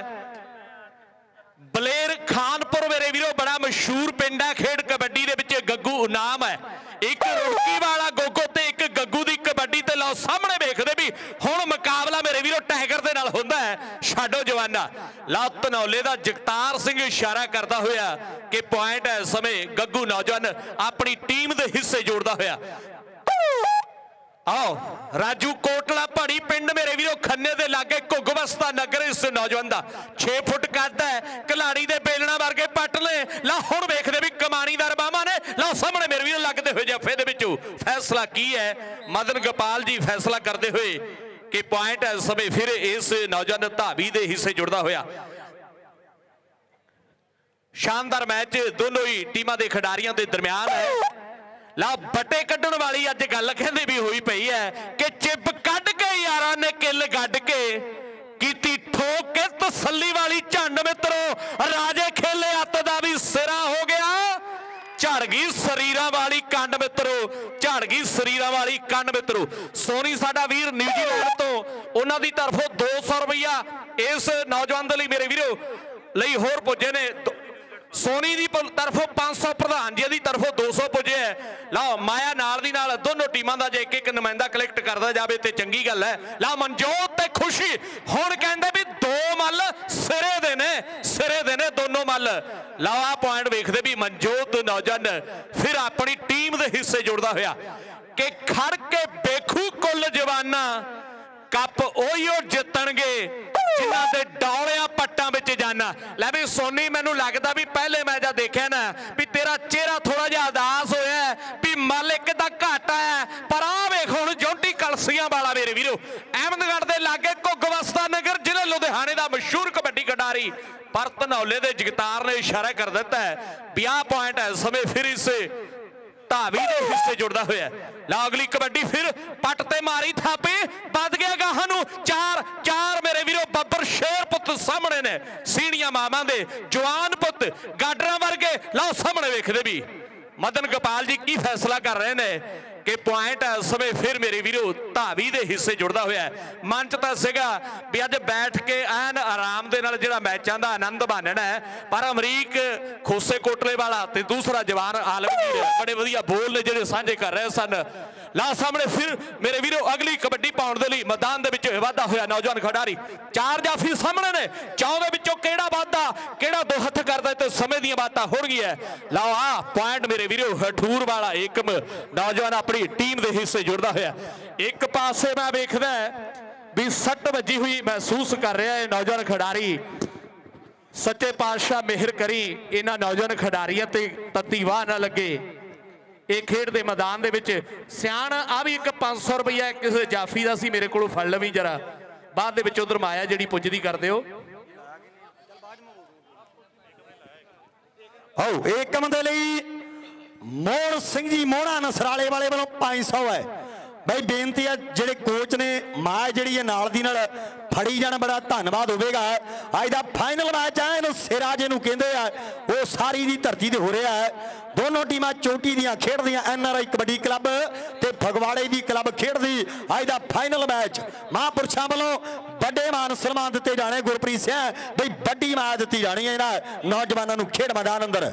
Speaker 4: ਬਲੇਰ ਖਾਨਪੁਰ ਮੇਰੇ ਵੀਰੋ ਬੜਾ ਮਸ਼ਹੂਰ ਪਿੰਡ ਹੈ ਖੇਡ ਕਬੱਡੀ ਦੇ ਵਿੱਚ ਗੱਗੂ ਨਾਮ ਹੈ ਇੱਕ ਰੁੜਕੀ ਵਾਲਾ ਗੋਗੋ ਤੇ ਇੱਕ ਗੱਗੂ ਦੀ ਕਬੱਡੀ ਤੇ ਲਓ ਸਾਹਮਣੇ ਵੇਖਦੇ ਵੀ ਹੁਣ ਮੁਕਾਬਲਾ ਮੇਰੇ ਵੀਰੋ ਟਾਈਗਰ ਦੇ ਨਾਲ ਹੁੰਦਾ ਹੈ ਛਾਡੋ ਜਵਾਨਾ। ਲਾ ਧਨੌਲੇ ਦਾ ਜਗਤਾਰ ਸਿੰਘ ਇਸ਼ਾਰਾ ਕਰਦਾ ਹੋਇਆ ਕਿ ਪੁਆਇੰਟ ਇਸ ਸਮੇਂ ਗੱਗੂ ਨੌਜਵਾਨ ਆਪਣੀ ਟੀਮ ਦੇ ਹਿੱਸੇ ਜੋੜਦਾ ਹੋਇਆ। आओ राजू कोटला पहाड़ी पिंड मेरे वीरो खन्ने दे लागे घुगवस्ता नगर इस नौजवान दा 6 फुट कद है खिलाड़ी दे बेलना वर्गे पट ले। ला हुण वेखदे भी कमानीदार बामा ने ला सामने मेरे वीरो लगदे होए जफे दे विचों फैसला की है मदन गोपाल जी फैसला करते हुए कि पॉइंट इस समय फिर इस नौजवान धावी दे हिस्से जुड़दा होया। शानदार मैच दोनों ही टीमां दे खिडारियां दे दरमियान है। ला बटे कड्ढण वाली अज गल कहंदे भी होई पई है कि चिप कढ के यारां ने किल गड्ढ के कीती ठोक के तसल्ली वाली झंड मित्रों राजे खेले अत दा भी सिरा हो गया। झड़ गई शरीरां वाली कंड मित्रों झड़ गई शरीरां वाली कंड मित्रों। सोनी साडा वीर न्यूजीलैंड तो उन्हां दी तरफों 200 रुपया इस नौजवान दे लई मेरे वीरो लई होर पुजे ने। सोनी की तरफों 500 प्रधान जी की तरफों 200 पुजे है। लो माया नाल दी नाल दोनों टीमां दा जे एक नुमाइंदा कलैक्ट करदा जावे ते चंगी गल है। ला मनजोत ते खुशी हुण कहंदे भी दो मल सिरे दे ने दोनों मल। ला आ पॉइंट वेखदे भी मनजोत नौजवान फिर अपनी टीम दे हिस्से जुड़दा होया कि खड़ के बेखू कुल जवाना कप ओहिओ जितणगे जिन्हां दे डौलियां पट्टां विच जाना। लै भी सोनी मैनूं लगदा भी पहले मैच देखिया ना भी तेरा चेहरा थोड़ा जिहा उदास होया भी मालिक दा घाटा है पर आ वेख हुण जोंटी कलसियां वाला मेरे वीरो अहमदगढ़ दे लागे घुगवस्ता नगर जिले लुधियाने दा मशहूर कबड्डी खिडारी पर धनौले दे जगतार ने इशारा कर दिता है भी आ पॉइंट है समय फिर इस धावी दे हिस्से जुड़दा होया। ला अगली कबड्डी फिर पट ते मारी थापी बद गया गाहां नूं 4 मेरे वीरो बब्बर शेर पुत सामने ने सीणियां मामा दे जवान पुत गाडरां वर्गे। ला सामने वेखदे भी मदन गोपाल जी की फैसला कर रहे ने कि पॉइंट इस समय फिर मेरे वीरो धावी दे हिस्से जुड़दा होया। मन च तां सीगा भी अज बैठ के ऐन आराम दे नाल जिहड़ा मैचां दा आनंद मानना है पर अमरीक खोसे कोटले वाला ते दूसरा जवान आलमगीर बड़े वधिया बोल ने जिहड़े साझे कर रहे सन। ला सामने फिर मेरे वीरो अगली कबड्डी पाउण दे लई मैदान दे विच वाधा होया नौजवान खिडारी 4 जाफी सामने ने 4 दे विचों किहड़ा वाधा किहड़ा दो हत्थ करदा ते समय दीयां बातां होणगीਆਂ। ला आ पॉइंट मेरे वीरो हठूर वाला एकम नौजवान अपनी टीम दे हिस्से जुड़दा होया। एक पासे मैं वेखदा भी सट वजी हुई महसूस कर रहा है नौजवान खिडारी। सच्चे पातशाह मेहर करी इन्हां नौजवान खिडारियां ते तत्ती वाह ना लगे। ये खेड दे मैदान दे विच सियाण आ भी एक 500 रुपया किसी जाफी का सी मेरे को फड़ लवी जरा बाद दे विच उधर माया जिहड़ी पुजदी कर दिओ।
Speaker 3: आओ एकम दे लई मोहन सिंह जी मोहना नसराले वाले वालों 500 है। भाई बेनती है जेडे कोच ने मां जी नाल दी नाल फड़ी जाना बड़ा धन्यवाद होगा। अज का फाइनल मैच है इन्हू सिरा जिन्हों कहते हैं वो सारी दी धरती ते हो रहा है। दोनों टीमां चोटी दियां खेडदियां NRI कबड्डी क्लब ते फगवाड़े दी क्लब खेडदी अज का फाइनल मैच महापुरुषों वालों बड़े मान सन्मान दिते जाने। गुरप्रीत सिंह भाई बड़ी मैच दी जानी है इन्हां नौजवानों नूं खेड मैदान अंदर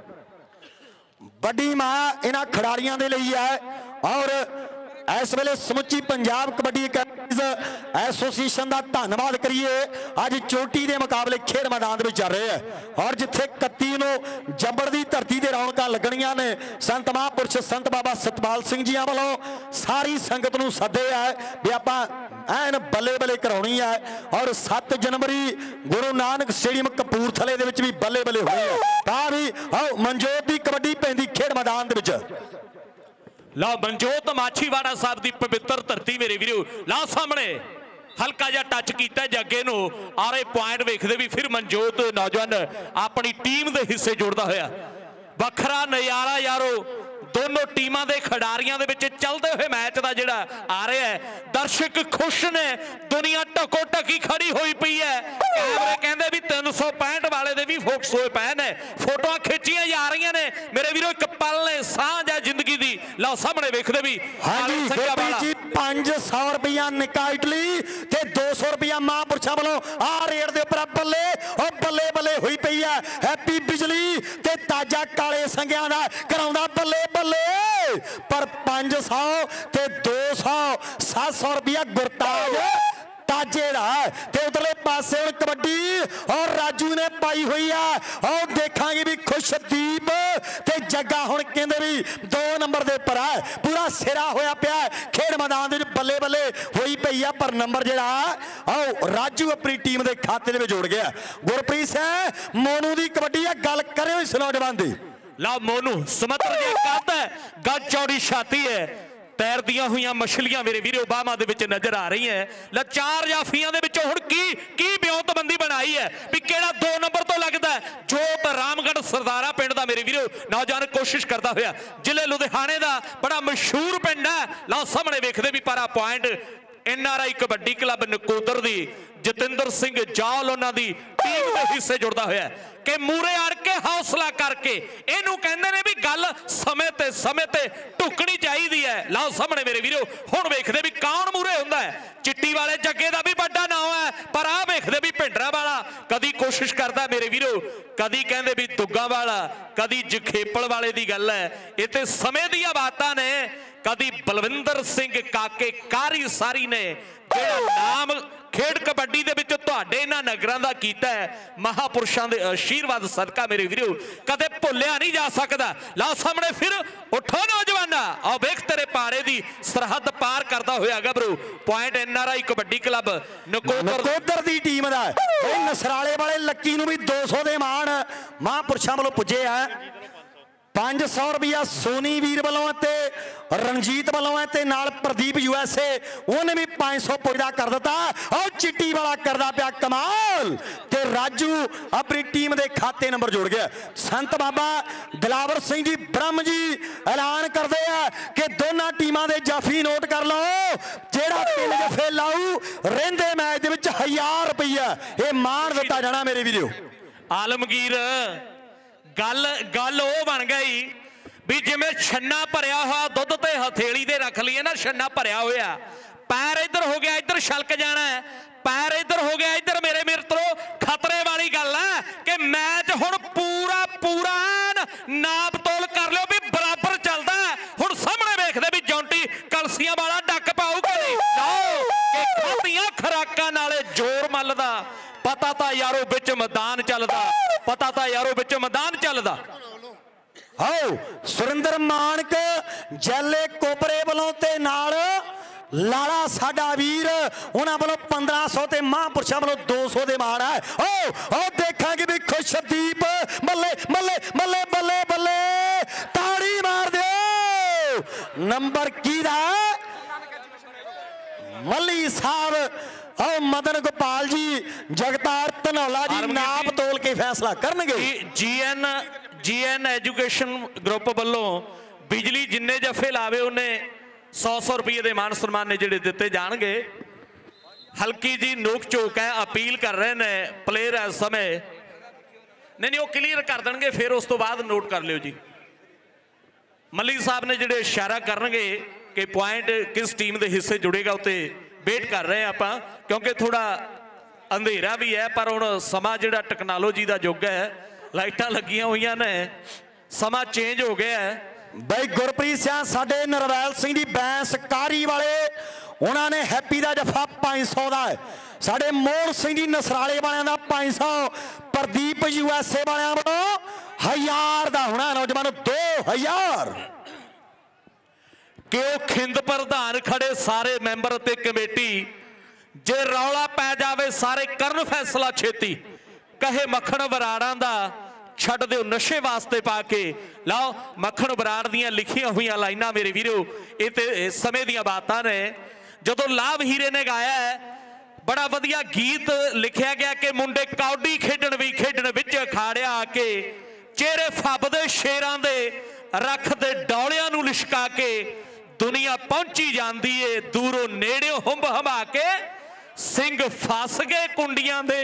Speaker 3: बड़ी मां इन्हां खिडारियां दे लई है। और इस वेले समुची पंजाब कबड्डी एसोसीएशन का धन्यवाद करिए। अज चोटी के मुकाबले खेड मैदान में चल रहे हैं और जिथे 31 नूं जब्बड़ की धरती से रौनकां लगणियां ने संत महापुरुष संत बाबा सतपाल सिंह जी वालों सारी संगत नूं सदे है भी आपां ऐन बल्ले बल्ले कराउणी है। और 7 जनवरी गुरु नानक स्टेडियम कपूरथले दे विच भी बल्ले बल्ले होई है। तां भी आओ मनजोत की कबड्डी पैंदी खेड मैदान दे विच।
Speaker 4: लो मनजोत माछीवाड़ा साहब की पवित्र धरती मेरे वीरो ला सामने हल्का जा टच किया जगे नूं और पॉइंट वेखदे भी फिर मनजोत नौजवान अपनी टीम के हिस्से जुड़दा होया। वखरा नज़ारा यारो दोनों टीमां दे खिडारियां दे विच चलदे हुए मैच का जिहड़ा आ रहा है। दर्शक खुश ने दुनिया टको टकी खड़ी हुई पई है। कैमरे कहंदे भी 365 वाले दे भी फोकस होए पए ने फोटोआं खिच्चियां जा रही ने मेरे वीरो एक पल ने सांझ है जिंदगी दी। लो सामने वेखदे भी
Speaker 3: हाँ जी 500 रुपया निका इटली ते 200 रुपया महापुरुषों वालों आ रेट दे उपर बल्ले और बल्ले बल्ले हुई पई है। हैप्पी बिजली ते ताजा काले संगियां दा कराउंदा बल्ले पर 500 ते 200 700 रुपया गुरताज राजे दा ते उधरले पासे हुण कबड्डी और राजू ने पाई हुई है और देखांगे भी खुशदीप ते जग्गा हुण कहंदे भी 2 नंबर दे उपर है पूरा सिरा होया पिया खेड मैदान दे बल्ले बल्ले होई पई है पर नंबर जिहड़ा आओ राजू अपनी टीम दे खाते दे विच जोड़ गया गुरप्रीत सिंह मोनू दी कबड्डी है गल करियो इस नौजवान दी
Speaker 4: ला मोनू समत्र जे कद है गज चौड़ी छाती है तैरदियां हुई मछलियां मेरे वीरो बाहां दे विच नजर आ रही हैं ला 4 जाफियां दे विचों हुण की ब्योतबंदी बनाई है भी किहड़ा 2 नंबर तो लगदा है जोत रामगढ़ सरदारा पिंड दा मेरे वीरो नौजवान कोशिश करदा होया जिले लुधियाने दा बड़ा मशहूर पिंड है ला सामने वेखदे भी पारा point NRI kabaddi club Nakodar दी जतिंदर सिंह जाल उन्हां दी टीम दे हिस्से जुड़दा होया कि मूरे अड़ के हौसला करके इनू कहंदे ने भी गल समय ते ढुकनी चाहिदी है लाओ सामने मेरे वीरो हुण वेखदे भी कौन मूरे हुंदा है चिट्टी वाले जग्गे दा भी बड़ा नाम है पर आ वेखदे भी भिंडरा वाला कदी कोशिश करदा मेरे वीरो कदी कहंदे भी दुग्गा वाला कदी जखेपल वाले दी गल है ये ते समय दी बातां ने कदी बलविंदर सिंह काके कारी सारी ने जेड़ा नाम खेड कबड्डी दे विच तुहाडे इन्हां नगरां दा कीता है महापुरुषां दे आशीर्वाद सदका मेरे वीरो कदे भुल्लिया नहीं जा सकदा ला सामने फिर उठो नौजवाना आ वेख तेरे पारे दी सरहद पार करदा होया गबरू point NRI kabaddi club
Speaker 3: Nakodar दी टीम दा नसराले वाले लक्की नूं भी 200 दे मान महापुरुषां वालों पुजे है 500 रुपया सोनी वीर वालों ते रणजीत वालों है ते नाल प्रदीप USA उन्हें भी 500 पुजदा कर दिता और चिट्टी वाला करदा पिया कमाल ते राजू अपनी टीम दे खाते नंबर जोड़ गया संत बाबा दिलावर सिंह जी ब्रह्म जी ऐलान करते हैं कि दोनों टीमां दे जाफी नोट कर लो जेड़ा 3 जफे लाऊ रेंदे मैच दे विच 1000 रुपया ये मान दिता जाना मेरे वीरो
Speaker 4: आलमगीर गल वो बन गई भी जिमें छन्ना भरिया हुआ दुध ते हथेली दे रख लीए ना छन्ना भरिया होया पैर इधर हो गया इधर छलक जाना है पैर इधर हो गया इधर मेरे मित्रों खतरे वाली गल है कि मैच हुण पूरा नाप तोल कर लो भी बराबर चलता है हुण सामने वेखदे भी जौंटी कलसियां वाला डक पाऊगा कि खादियां खुराकां नाले जोर मलदा पता था यारो बिच मैदान चलदा पता था यारो बिच मैदान चलदा
Speaker 3: आओ सुरिंदर मानक जैले कोपरे वालों ते नाल लाला साडा वीर उन्हां वालों 1500 ते महापुरुषां वालों 200 दे मान है ओ देखांगे भी खुशदीप बल्ले बल्ले बल्ले बल्ले बल्ले ताड़ी मार दो नंबर की दा मल्ली साहब और मदन गोपाल जी जगतार धनौला जी नाप तोल के फैसला करनगे
Speaker 4: GN एजुकेशन ग्रुप वालों बिजली जिन्ने जफे लावे उन्हें 100 रुपये के मान सम्मान ने जिहड़े दिते जाणगे हल्की जी नोक झोक है अपील कर रहे ने प्लेयर इस समय नहीं वो क्लीयर कर देंगे फिर उस तो बाद नोट कर लियो जी मलिक साहब ने जिहड़े इशारा करनगे कि पॉइंट किस टीम के हिस्से जुड़ेगा उत्ते वेट कर रहे हैं आप क्योंकि थोड़ा अंधेरा भी है पर हुण समा जिहड़ा टैक्नोलॉजी का युग है लाइटां लगियां हुई ने समा चेंज हो गया है
Speaker 3: भाई गुरप्रीत सिंह साडे नरवैल सिंह दी बैंस कारी वाले उन्होंने हैप्पी का जफा 500 का है साडे मोहन सिंह जी नसराले वालियां दा 500 प्रदीप USA वालियां वालों 1000 का होना नौजवानों 2000
Speaker 4: कि खिंद प्रधान खड़े सारे मैंबर ते कमेटी जे रौला पै जावे सारे करन फैसला छेती कहे मक्खण बराड़ा दा छड़ दो नशे वास्ते पा के लाओ मक्खण बराड़ दियां लिखियां हुई लाइनां मेरे वीरो ये ते समय दियां बातां ने जदों लाभ हीरे ने गाया है बड़ा वधिया गीत लिखिया गया कि मुंडे कौडी खेडण भी खेडण विच अखाड़िया आके चेहरे फबदे शेरां दे रख दे डौलियां नूं लिशका के दुनिया पहुंची जाती है दूरों नेड़े हुंब हमा के सिंह फस गए कुंडियां दे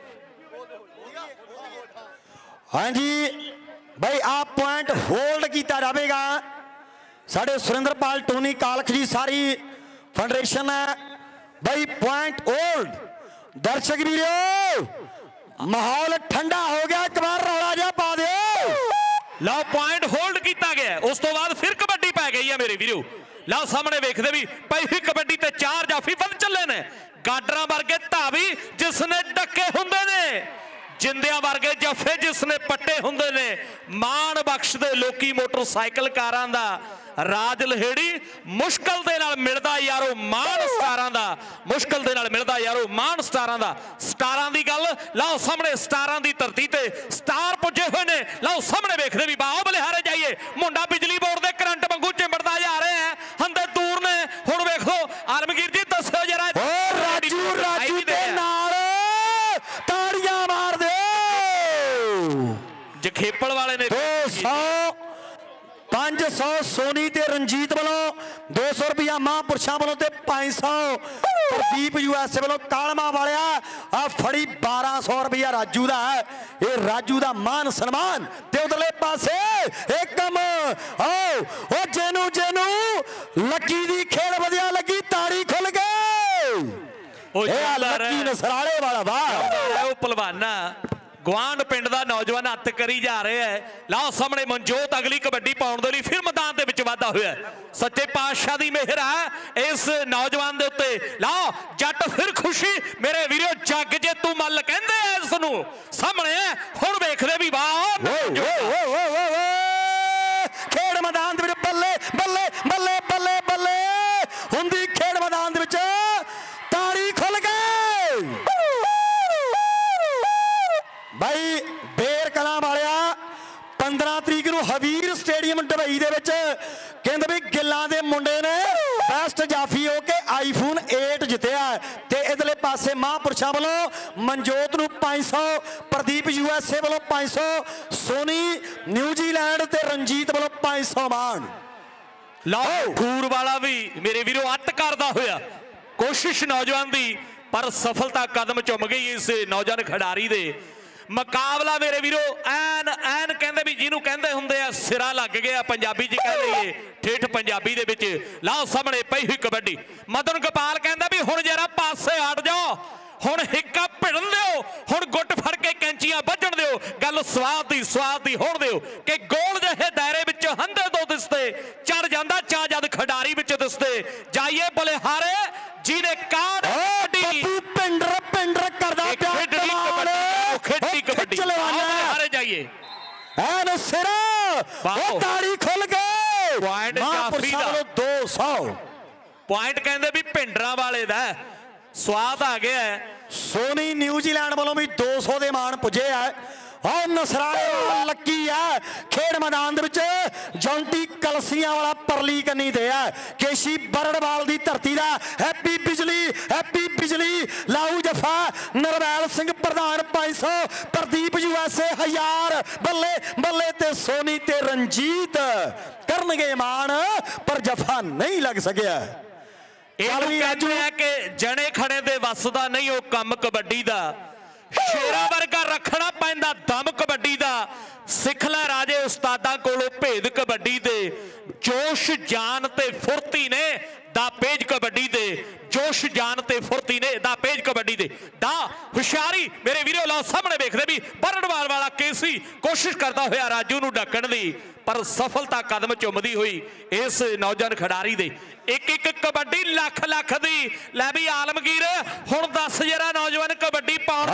Speaker 3: हाँ जी भाई आप पॉइंट होल्ड किया जाएगा साढ़े सुरेंद्रपाल टोनी कालख जी सारी फेडरेशन है भाई पॉइंट होल्ड दर्शक वीरो माहौल ठंडा हो गया एक बार रौला जा पा दो
Speaker 4: लो पॉइंट होल्ड किया गया उस तो बाद फिर कबड्डी पै गई है मेरे वीरो लो सामने वेखदे भी पई हुई कबड्डी ते 4 जाफी वध चले ने ਗਾਡਰਾਂ ਵਰਗੇ ਧਾਵੀ ਜਿਸਨੇ ਡੱਕੇ ਹੁੰਦੇ ਨੇ, ਜਿੰਦਿਆਂ ਵਰਗੇ ਜੱਫੇ ਜਿਸਨੇ ਪੱਟੇ ਹੁੰਦੇ ਨੇ। ਮਾਣ ਬਖਸ਼ਦੇ ਲੋਕੀ ਮੋਟਰਸਾਈਕਲ ਕਾਰਾਂ ਦਾ, ਰਾਜ ਲਹੇੜੀ ਮੁਸ਼ਕਲ ਦੇ ਨਾਲ ਮਿਲਦਾ ਯਾਰੋ ਮਾਣ ਸਟਾਰਾਂ ਦਾ, ਮੁਸ਼ਕਲ ਦੇ ਨਾਲ ਮਿਲਦਾ ਯਾਰੋ ਮਾਣ ਸਟਾਰਾਂ ਦਾ। ਸਟਾਰਾਂ ਦੀ ਗੱਲ ਲਾਓ ਸਾਹਮਣੇ, ਸਟਾਰਾਂ ਦੀ ਧਰਤੀ ਤੇ ਸਟਾਰ ਪੁੱਜੇ ਹੋਏ ਨੇ। ਲਾਓ ਸਾਹਮਣੇ ਵੇਖਦੇ ਵੀ ਬਾਹੋ ਬਲਿਹਾਰੇ ਜਾਈਏ, ਮੁੰਡਾ ਬਿਜਲੀ ਬੋਰਡ ਦੇ ਕਰੰਟ ਵਾਂਗੂ ਚਿੰਬੜਦਾ ਜਾ ਰਿਹਾ ਹੈ, ਹੰਦੇ ਦੂਰ ਨੇ। ਹੁਣ ਵੇਖੋ ਆਲਮਗੀਰ ਜੀ ਦੱਸੋ ਜਰਾ,
Speaker 3: ਰਾਜੂ ਦੇ ਨਾਲ ਤਾੜੀਆਂ ਮਾਰ ਦਿਓ।
Speaker 4: ਜਖੇਪਲ ਵਾਲੇ ਨੇ
Speaker 3: 500 ਸੋਨੀ ਤੇ ਰਣਜੀਤ ਵੱਲੋਂ, 200 ਰੁਪਇਆ ਮਹਾਂਪੁਰਸ਼ਾਂ ਵੱਲੋਂ ਤੇ 500 ਪ੍ਰਦੀਪ USA ਵੱਲੋਂ। ਕਾਲਮਾ ਵਾਲਿਆ ਆ ਫੜੀ 1200 ਰੁਪਇਆ ਰਾਜੂ ਦਾ ਹੈ, ਇਹ ਰਾਜੂ ਦਾ ਮਾਨ ਸਨਮਾਨ। ਤੇ ਉਧਰਲੇ ਪਾਸੇ ਇੱਕ ਕੰਮ ਉਹ ਜਿਹਨੂੰ ਲੱਕੀ ਦੀ ਖੇਡ ਵਧੀਆ ਲੱਗੀ, ਤਾੜੀ ਖੁੱਲ ਗਈ। ਇਹ ਲੱਕੀ ਨਸਰਾਲੇ ਵਾਲਾ ਵਾਹ,
Speaker 4: ਉਹ ਪਹਿਲਵਾਨਾ ਗਵਾਂਢ ਪਿੰਡ ਦਾ ਨੌਜਵਾਨ ਹੱਥ ਕਰੀ ਜਾ ਰਿਹਾ ਹੈ। ਲਾਓ ਸਾਹਮਣੇ ਮਨਜੋਤ ਅਗਲੀ ਕਬੱਡੀ ਪਾਉਣ ਦੇ ਲਈ ਫਿਰ ਮੈਦਾਨ ਦੇ ਵਿੱਚ ਵਾਧਾ ਹੋਇਆ। ਸੱਚੇ ਪਾਤਸ਼ਾਹ ਦੀ ਮਿਹਰ ਹੈ ਇਸ ਨੌਜਵਾਨ ਦੇ ਉੱਤੇ। ਲਾਓ ਜੱਟ ਫਿਰ ਖੁਸ਼ੀ ਮੇਰੇ ਵੀਰੋ, ਜੱਗ ਜੇ ਤੂੰ ਮੱਲ ਕਹਿੰਦੇ ਐ ਇਸ ਨੂੰ। ਸਾਹਮਣੇ ਹੁਣ ਵੇਖਦੇ ਵੀ ਵਾਹ,
Speaker 3: ਖੇਡ ਮੈਦਾਨ ਦੇ ਵਿੱਚ ਬੱਲੇ ਬੱਲੇ ਬੱਲੇ ਬੱਲੇ ਬੱਲੇ ਹੁੰਦੀ, ਖੇਡ ਮੈਦਾਨ ਦੇ ਵਿੱਚ ਤਾੜੀ ਖੁੱਲ ਗਈ। ਭਾਈ ਬੇਰ ਕਲਾਂ ਵਾਲਿਆ 15 ਤਰੀਕ ਨੂੰ ਹਵੀਰ ਸਟੇਡੀਅਮ ਦੁਬਈ ਦੇ ਵਿੱਚ ਕਹਿੰਦੇ ਵੀ ਗਿੱਲਾਂ ਦੇ ਮੁੰਡੇ ਨੇ ਬੈਸਟ ਜਾਫੀ ਹੋ ਕੇ ਆਈਫੋਨ 8 ਜਿੱਤਿਆ। ਤੇ ਇਧਰਲੇ ਪਾਸੇ ਮਹਾਂਪੁਰਸ਼ਾਂ ਵੱਲੋਂ ਮਨਜੋਤ ਨੂੰ 500, ਪ੍ਰਦੀਪ USA ਵੱਲੋਂ 500, ਸੋਨੀ ਨਿਊਜ਼ੀਲੈਂਡ ਤੇ ਰਣਜੀਤ ਵੱਲੋਂ 500 ਮਾਣ।
Speaker 4: ਲਓ ਖੂਰ ਵਾਲਾ ਵੀ ਮੇਰੇ ਵੀਰੋ ਅੱਤ ਕਰਦਾ ਹੋਇਆ, ਕੋਸ਼ਿਸ਼ ਨੌਜਵਾਨ ਦੀ, ਪਰ ਸਫਲਤਾ ਕਦਮ ਚੁੰਮ ਗਈ ਇਸ ਨੌਜਵਾਨ ਖਿਡਾਰੀ ਦੇ। ਮੁਕਾਬਲਾ ਮੇਰੇ ਵੀਰੋ ਐਨ ਕਹਿੰਦੇ ਵੀ ਜਿਹਨੂੰ ਕਹਿੰਦੇ ਹੁੰਦੇ ਆ ਸਿਰਾ ਲੱਗ ਗਿਆ, ਪੰਜਾਬੀ ਚ ਕਹਿ ਲਈਏ, ਠੇਠ ਪੰਜਾਬੀ ਦੇ ਵਿੱਚ। ਲਾਓ ਸਾਹਮਣੇ ਪਈ ਹੋਈ ਕਬੱਡੀ, ਮਦਨ ਗੋਪਾਲ ਕਹਿੰਦਾ ਵੀ ਹੁਣ ਜਰਾ ਪਾਸੇ ਹਟ ਜਾਓ, ਹੁਣ ਹਿੱਕਾ ਭਿੜਨ ਦਿਓ, ਹੁਣ ਗੁੱਟ ਫੜ ਕੇ ਕੈਂਚੀਆਂ ਵੱਜਣ ਦਿਓ। ਗੱਲ ਸਵਾਦ ਦੀ ਹੋਣ ਦਿਓ ਕਿ ਗੋਲ ਜਿਹੇ ਦਾਇਰੇ ਵਿੱਚ ਹੰਦੇ ਦੋ ਦਿਸਦੇ, ਚੜ ਜਾਂਦਾ ਚਾ ਜਦ ਖਿਡਾਰੀ ਵਿੱਚ ਦਿਸਦੇ। ਜਾਈਏ ਬਲਿਹਾਰੇ ਜਿਹਨੇ ਕਾਢ ਪਿੰਡਰ ਕਰਦਾ ਖੇਡੀ ਕਬੱਡੀ, ਹਾਰੇ ਜਾਈਏ
Speaker 3: ਐਨ ਸਿਰਾ ਉਹ ਤਾੜੀ ਖੁੱਲ ਗਏ।
Speaker 4: ਪੁਆਇੰਟ ਜਾਫੀ ਦਾ
Speaker 3: 200
Speaker 4: ਪੁਆਇੰਟ ਕਹਿੰਦੇ ਵੀ ਭਿੰਡਰਾਂ ਵਾਲੇ ਦਾ ਸਵਾਦ ਆ ਗਿਆ।
Speaker 3: ਸੋਨੀ ਨਿਊਜ਼ੀਲੈਂਡ ਵੱਲੋਂ ਵੀ 200 ਦੇ ਮਾਣ ਪੁੱਜੇ ਆ। ਉਹ ਨਸਰਾਲੇ ਲੱਕੀ ਆ ਖੇਡ ਮੈਦਾਨ ਦੇ ਵਿੱਚ, ਜੌਂਟੀ ਕਲਸੀਆਂ ਵਾਲਾ ਪਰਲੀ ਕੰਨੀ ਤੇ ਆ, ਕੇਸ਼ੀ ਬਰੜਵਾਲ ਦੀ ਧਰਤੀ ਦਾ ਹੈਪੀ ਬਿਜਲੀ ਲਾਊ ਜਫਾ, ਨਰਵੈਲ ਸਿੰਘ ਪ੍ਰਧਾਨ 500, ਪ੍ਰਦੀਪ USA 1000, ਬੱਲੇ ਬੱਲੇ ਤੇ ਸੋਨੀ ਤੇ ਰਣਜੀਤ ਕਰਨਗੇ ਮਾਣ, ਪਰ ਜਫਾ ਨਹੀਂ ਲੱਗ ਸਕਿਆ।
Speaker 4: ਇਹ ਵੀ ਕਹਿੰਦੇ ਆ ਕਿ ਜਣੇ ਖਣੇ ਦੇ ਵੱਸ ਦਾ ਨਹੀਂ ਉਹ ਕੰਮ ਕਬੱਡੀ ਦਾ, ਸ਼ੇਰਾਂ ਵਰਗਾ ਰੱਖਣਾ ਪੈਂਦਾ ਦਮ ਕਬੱਡੀ ਦਾ। ਸਿੱਖ ਲੈ ਰਾਜੇ ਉਸਤਾਦਾਂ ਕੋਲੋਂ ਭੇਦ ਕਬੱਡੀ ਦੇ, ਜੋਸ਼ ਜਾਨ ਤੇ ਫੁਰਤੀ ਨੇ ਦਾ ਪੇਜ ਕਬੱਡੀ ਦੇ, ਜੋਸ਼ ਜਾਨ ਤੇ ਫੁਰਤੀ ਨੇ ਦਾ ਪੇਜ ਕਬੱਡੀ ਦੇ। ਦਾ ਹੁਸ਼ਿਆਰੀ ਮੇਰੇ ਵੀਰੋ, ਲਾਓ ਸਾਹਮਣੇ ਵੇਖਦੇ ਵੀ ਬਰੜਵਾਲ ਵਾਲਾ ਕੇਸੀ ਕੋਸ਼ਿਸ਼ ਕਰਦਾ ਹੋਇਆ ਰਾਜੂ ਨੂੰ ਡੱਕਣ ਦੀ, ਪਰ ਸਫਲਤਾ ਕਦਮ ਚੁੰਮਦੀ ਹੋਈ ਇਸ ਨੌਜਵਾਨ ਖਿਡਾਰੀ ਦੇ। ਇੱਕ ਕਬੱਡੀ ਲੱਖ ਦੀ। ਲੈ ਵੀ ਆਲਮਗੀਰ ਹੁਣ ਦੱਸ ਜਰਾ ਨੌਜਵਾਨ ਕਬੱਡੀ ਪਾਉਣ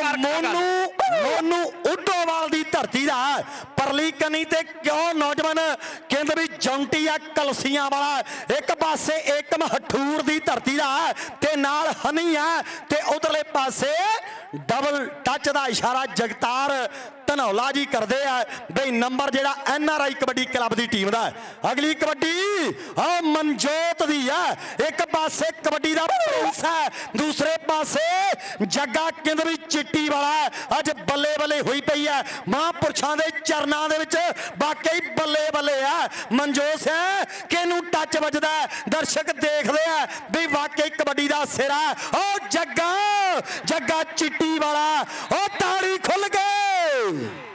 Speaker 3: ਮੋਨੂ ਉਡੋਵਾਲ ਦੀ ਧਰਤੀ ਦਾ ਪਰਲੀ ਕਨੀ ਤੇ ਕਿਉਂ ਨੌਜਵਾਨ ਕਹਿੰਦੇ ਵੀ ਜੌਂਟੀ ਆ ਕਲਸੀਆਂ ਵਾਲਾ, ਇੱਕ ਪਾਸੇ ਏਕਮ ਹਠੂਰ ਦੀ ਧਰਤੀ ਦਾ ਤੇ ਨਾਲ ਹਨੀ ਆ, ਤੇ ਉਧਰਲੇ ਪਾਸੇ ਡਬਲ ਟੱਚ ਦਾ ਇਸ਼ਾਰਾ ਜਗਤਾਰ ਧਨੌਲਾ ਜੀ ਕਰਦੇ ਆ ਬਈ ਨੰਬਰ ਜਿਹੜਾ NRI ਕਬੱਡੀ ਕਲੱਬ ਦੀ ਟੀਮ ਦਾ। ਅਗਲੀ ਕਬੱਡੀ ਆ ਮਨਜੋਤ ਦੀ ਆ, ਇੱਕ ਪਾਸੇ ਕਬੱਡੀ ਦਾ ਪ੍ਰਿੰਸ ਹੈ, ਦੂਸਰੇ ਪਾਸੇ ਜੱਗਾ ਕਹਿੰਦੇ ਵੀ ਚਿੱਟੀ ਵਾਲਾ ਅੱਜ ਬੱਲੇ ਬੱਲੇ ਹੋਈ ਪਈ ਹੈ ਮਹਾਂਪੁਰਸ਼ਾਂ ਦੇ ਚਰਨਾਂ ਦੇ ਵਿੱਚ, ਵਾਕਈ ਬੱਲੇ ਬੱਲੇ ਆ। ਮਨਜੋਤ ਹੈ ਕਿਹਨੂੰ ਟੱਚ ਵੱਜਦਾ, ਦਰਸ਼ਕ ਦੇਖਦੇ ਆ ਵੀ ਵਾਕਈ ਕਬੱਡੀ ਦਾ ਸਿਰਾ। ਉਹ ਜੱਗਾ ਚਿੱਟੀ ਵਾਲਾ, ਉਹ ਤਾੜੀ ਖੁੱਲ ਗਈ।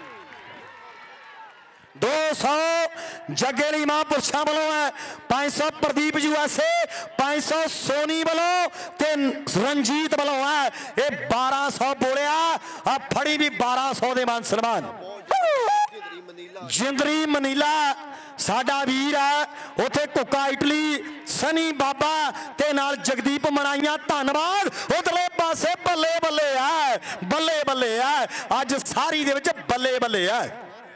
Speaker 3: 200 ਜੱਗੇ ਲਈ ਮਹਾਂਪੁਰਸ਼ਾਂ ਵੱਲੋਂ ਹੈ, 500 ਪ੍ਰਦੀਪ USA, 500 ਸੋਨੀ ਵੱਲੋਂ ਤੇ ਰਣਜੀਤ ਵੱਲੋਂ ਹੈ। ਇਹ 1200 ਬੋਲਿਆ ਆ, ਫੜੀ ਵੀ 1200 ਦੇ ਮਾਨ ਸਨਮਾਨ। ਜਿੰਦਰੀ ਮਨੀਲਾ ਸਾਡਾ ਵੀਰ ਹੈ ਉੱਥੇ ਕੁੱਕਾ ਇਟਲੀ ਸਨੀ ਬਾਬਾ ਤੇ ਨਾਲ ਜਗਦੀਪ ਮਣਾਈਆਂ ਧੰਨਵਾਦ। ਉਧਰਲੇ ਪਾਸੇ ਬੱਲੇ ਬੱਲੇ ਆ ਬੱਲੇ ਬੱਲੇ ਆ ਅੱਜ ਸਾਰੀ ਦੇ ਵਿੱਚ ਬੱਲੇ ਬੱਲੇ ਆ।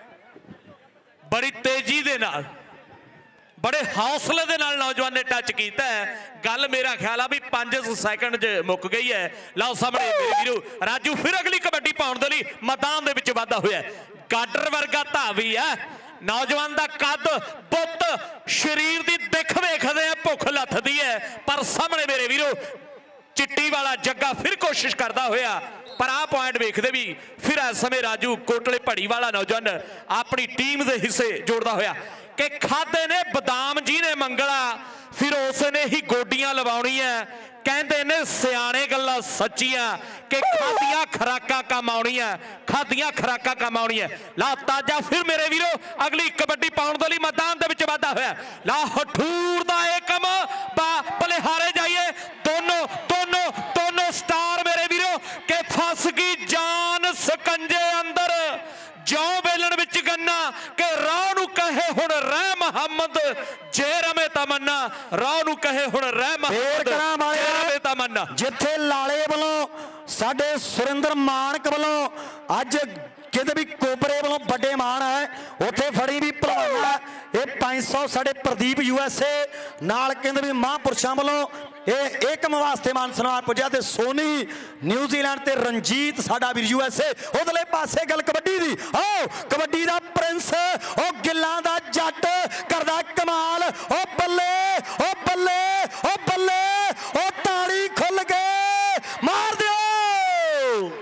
Speaker 4: ਬੜੀ ਤੇਜ਼ੀ ਦੇ ਨਾਲ बड़े हौसले दे नाल नौजवान ने टच किया है। गल मेरा ख्याल आ भी 5 सैकंड च मुक गई है। लाओ सामने मेरे वीरो राजू फिर अगली कबड्डी पाउण दे लई मैदान दे विच वाधा होया। गाडर वर्गा धावी है नौजवान दा कद बुत शरीर दी दिख वेखदे आ भुख लथदी है पर सामने मेरे वीरो चिट्टी वाला जग्गा फिर कोशिश करता होया पर आ पॉइंट वेखदे भी फिर इस समय राजू कोटले पड़ी वाला नौजवान अपनी टीम दे हिस्से जोड़दा होया कि खादे ने बदाम जी ने मंगला फिर उसने ही गोडियां लवाउणियां कहते ने सियाने गल्लां सच्चियां कि खादियां खुराकां काम आउणियां खादियां खुराकां काम आउणियां। ला ताजा फिर मेरे वीरो अगली कबड्डी पाउण दे लई मैदान दे विच वाधा होया। ला हठूर दा एकम बलिहारे जाइए दोनों दोनों दोनों स्टार मेरे वीरो के फस गई जान सकंजे अंदर जो बेलन विच गन्ना के राह नूं कहे हुण रह मुहम्मद जे रमे तमन्ना राह नूं कहे हुण रह मुहम्मद जे रमे तमन्ना।
Speaker 3: जिथे लाले वालों साडे सुरिंदर मानक वालों अज कहते भी कोबरे वालों बड़े मान है उथे फड़ी भी भलवाना ये 500 साडे प्रदीप यूएसए नाल कहते भी महापुरुषों वालों ये एकम वास्ते मान सन्मान पुजा ते सोनी न्यूजीलैंड ते रंजीत साडा वीर यूएसए उधरले पासे गल कबड्डी दी आओ कबड्डी दा प्रिंस ओ गिल्लां दा जट करदा कमाल ओ बल्ले ओ बल्ले ओ बल्ले ओ ताली खुल गए मार दिओ।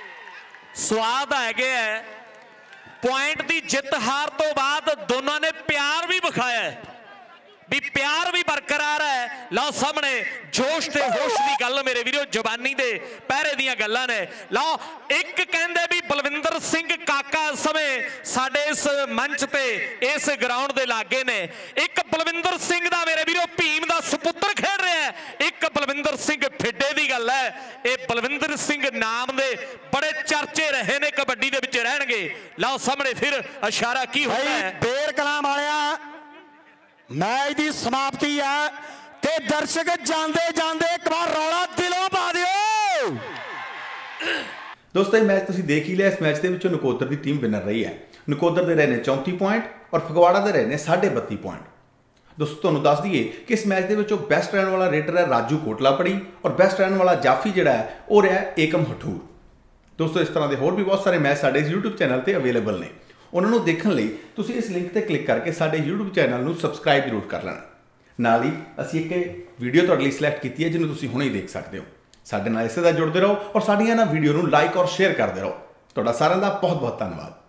Speaker 4: स्वाद आ गया है पॉइंट दी जित हार तो बाद दोनों ने प्यार भी विखाया है भी प्यार भी बरकरार है। लो सामने जोश ते होश की गल मेरे वीरो जवानी दे पहरे दियां गल्लां ने। लो एक कहंदे भी बलविंदर सिंह काका समय साडे इस मंच ते इस ग्राउंड दे लागे ने एक बलविंदर सिंह दा मेरे वीरो भीम दा सुपुत्र खेड रहा है एक बलविंदर सिंह फिड्डे दी गल है। ये बलविंदर सिंह नाम दे बड़े चर्चे रहे ने कबड्डी दे विच रहणगे। लो सामने फिर इशारा की होता है
Speaker 3: बेर कलाम वालिया मैच की समाप्ति है ते दर्शक जांदे जांदे एक बार रौला दिलों पा दिओ।
Speaker 1: दोस्तों मैच तुसीं देख ही लिया। इस मैच के विचों नकोदर की टीम विनर रही है। नकोदर दे रहे ने 34 पॉइंट और फगवाड़ा दे रहे ने 32.5 पॉइंट। दोस्तों तुहानूं दस दईए कि इस मैच के विचों बेस्ट रहने वाला रेटर है राजू कोटला पड़ी और बेस्ट रहने वाला जाफी जिहड़ा है वह रहा एकम हठूर। दोस्तों इस तरह के होर भी बहुत सारे मैच साडे यूट्यूब चैनल पर अवेलेबल ने उन्होंने देखने लिए तुसीं इस लिंक पर क्लिक करके साडे यूट्यूब चैनल को सबसक्राइब जरूर कर लेना। नाल ही असीं एक वीडियो तुहाडे लई सिलेक्ट की है जिन्होंने तुसीं हुणे ही देख सकते हो। साडे नाल इसे दा जुड़ते रहो और साडीआं इन्हां वीडियो नूं लाइक और शेयर करते रहो। तुहाडा सारिआं दा बहुत बहुत धन्नवाद।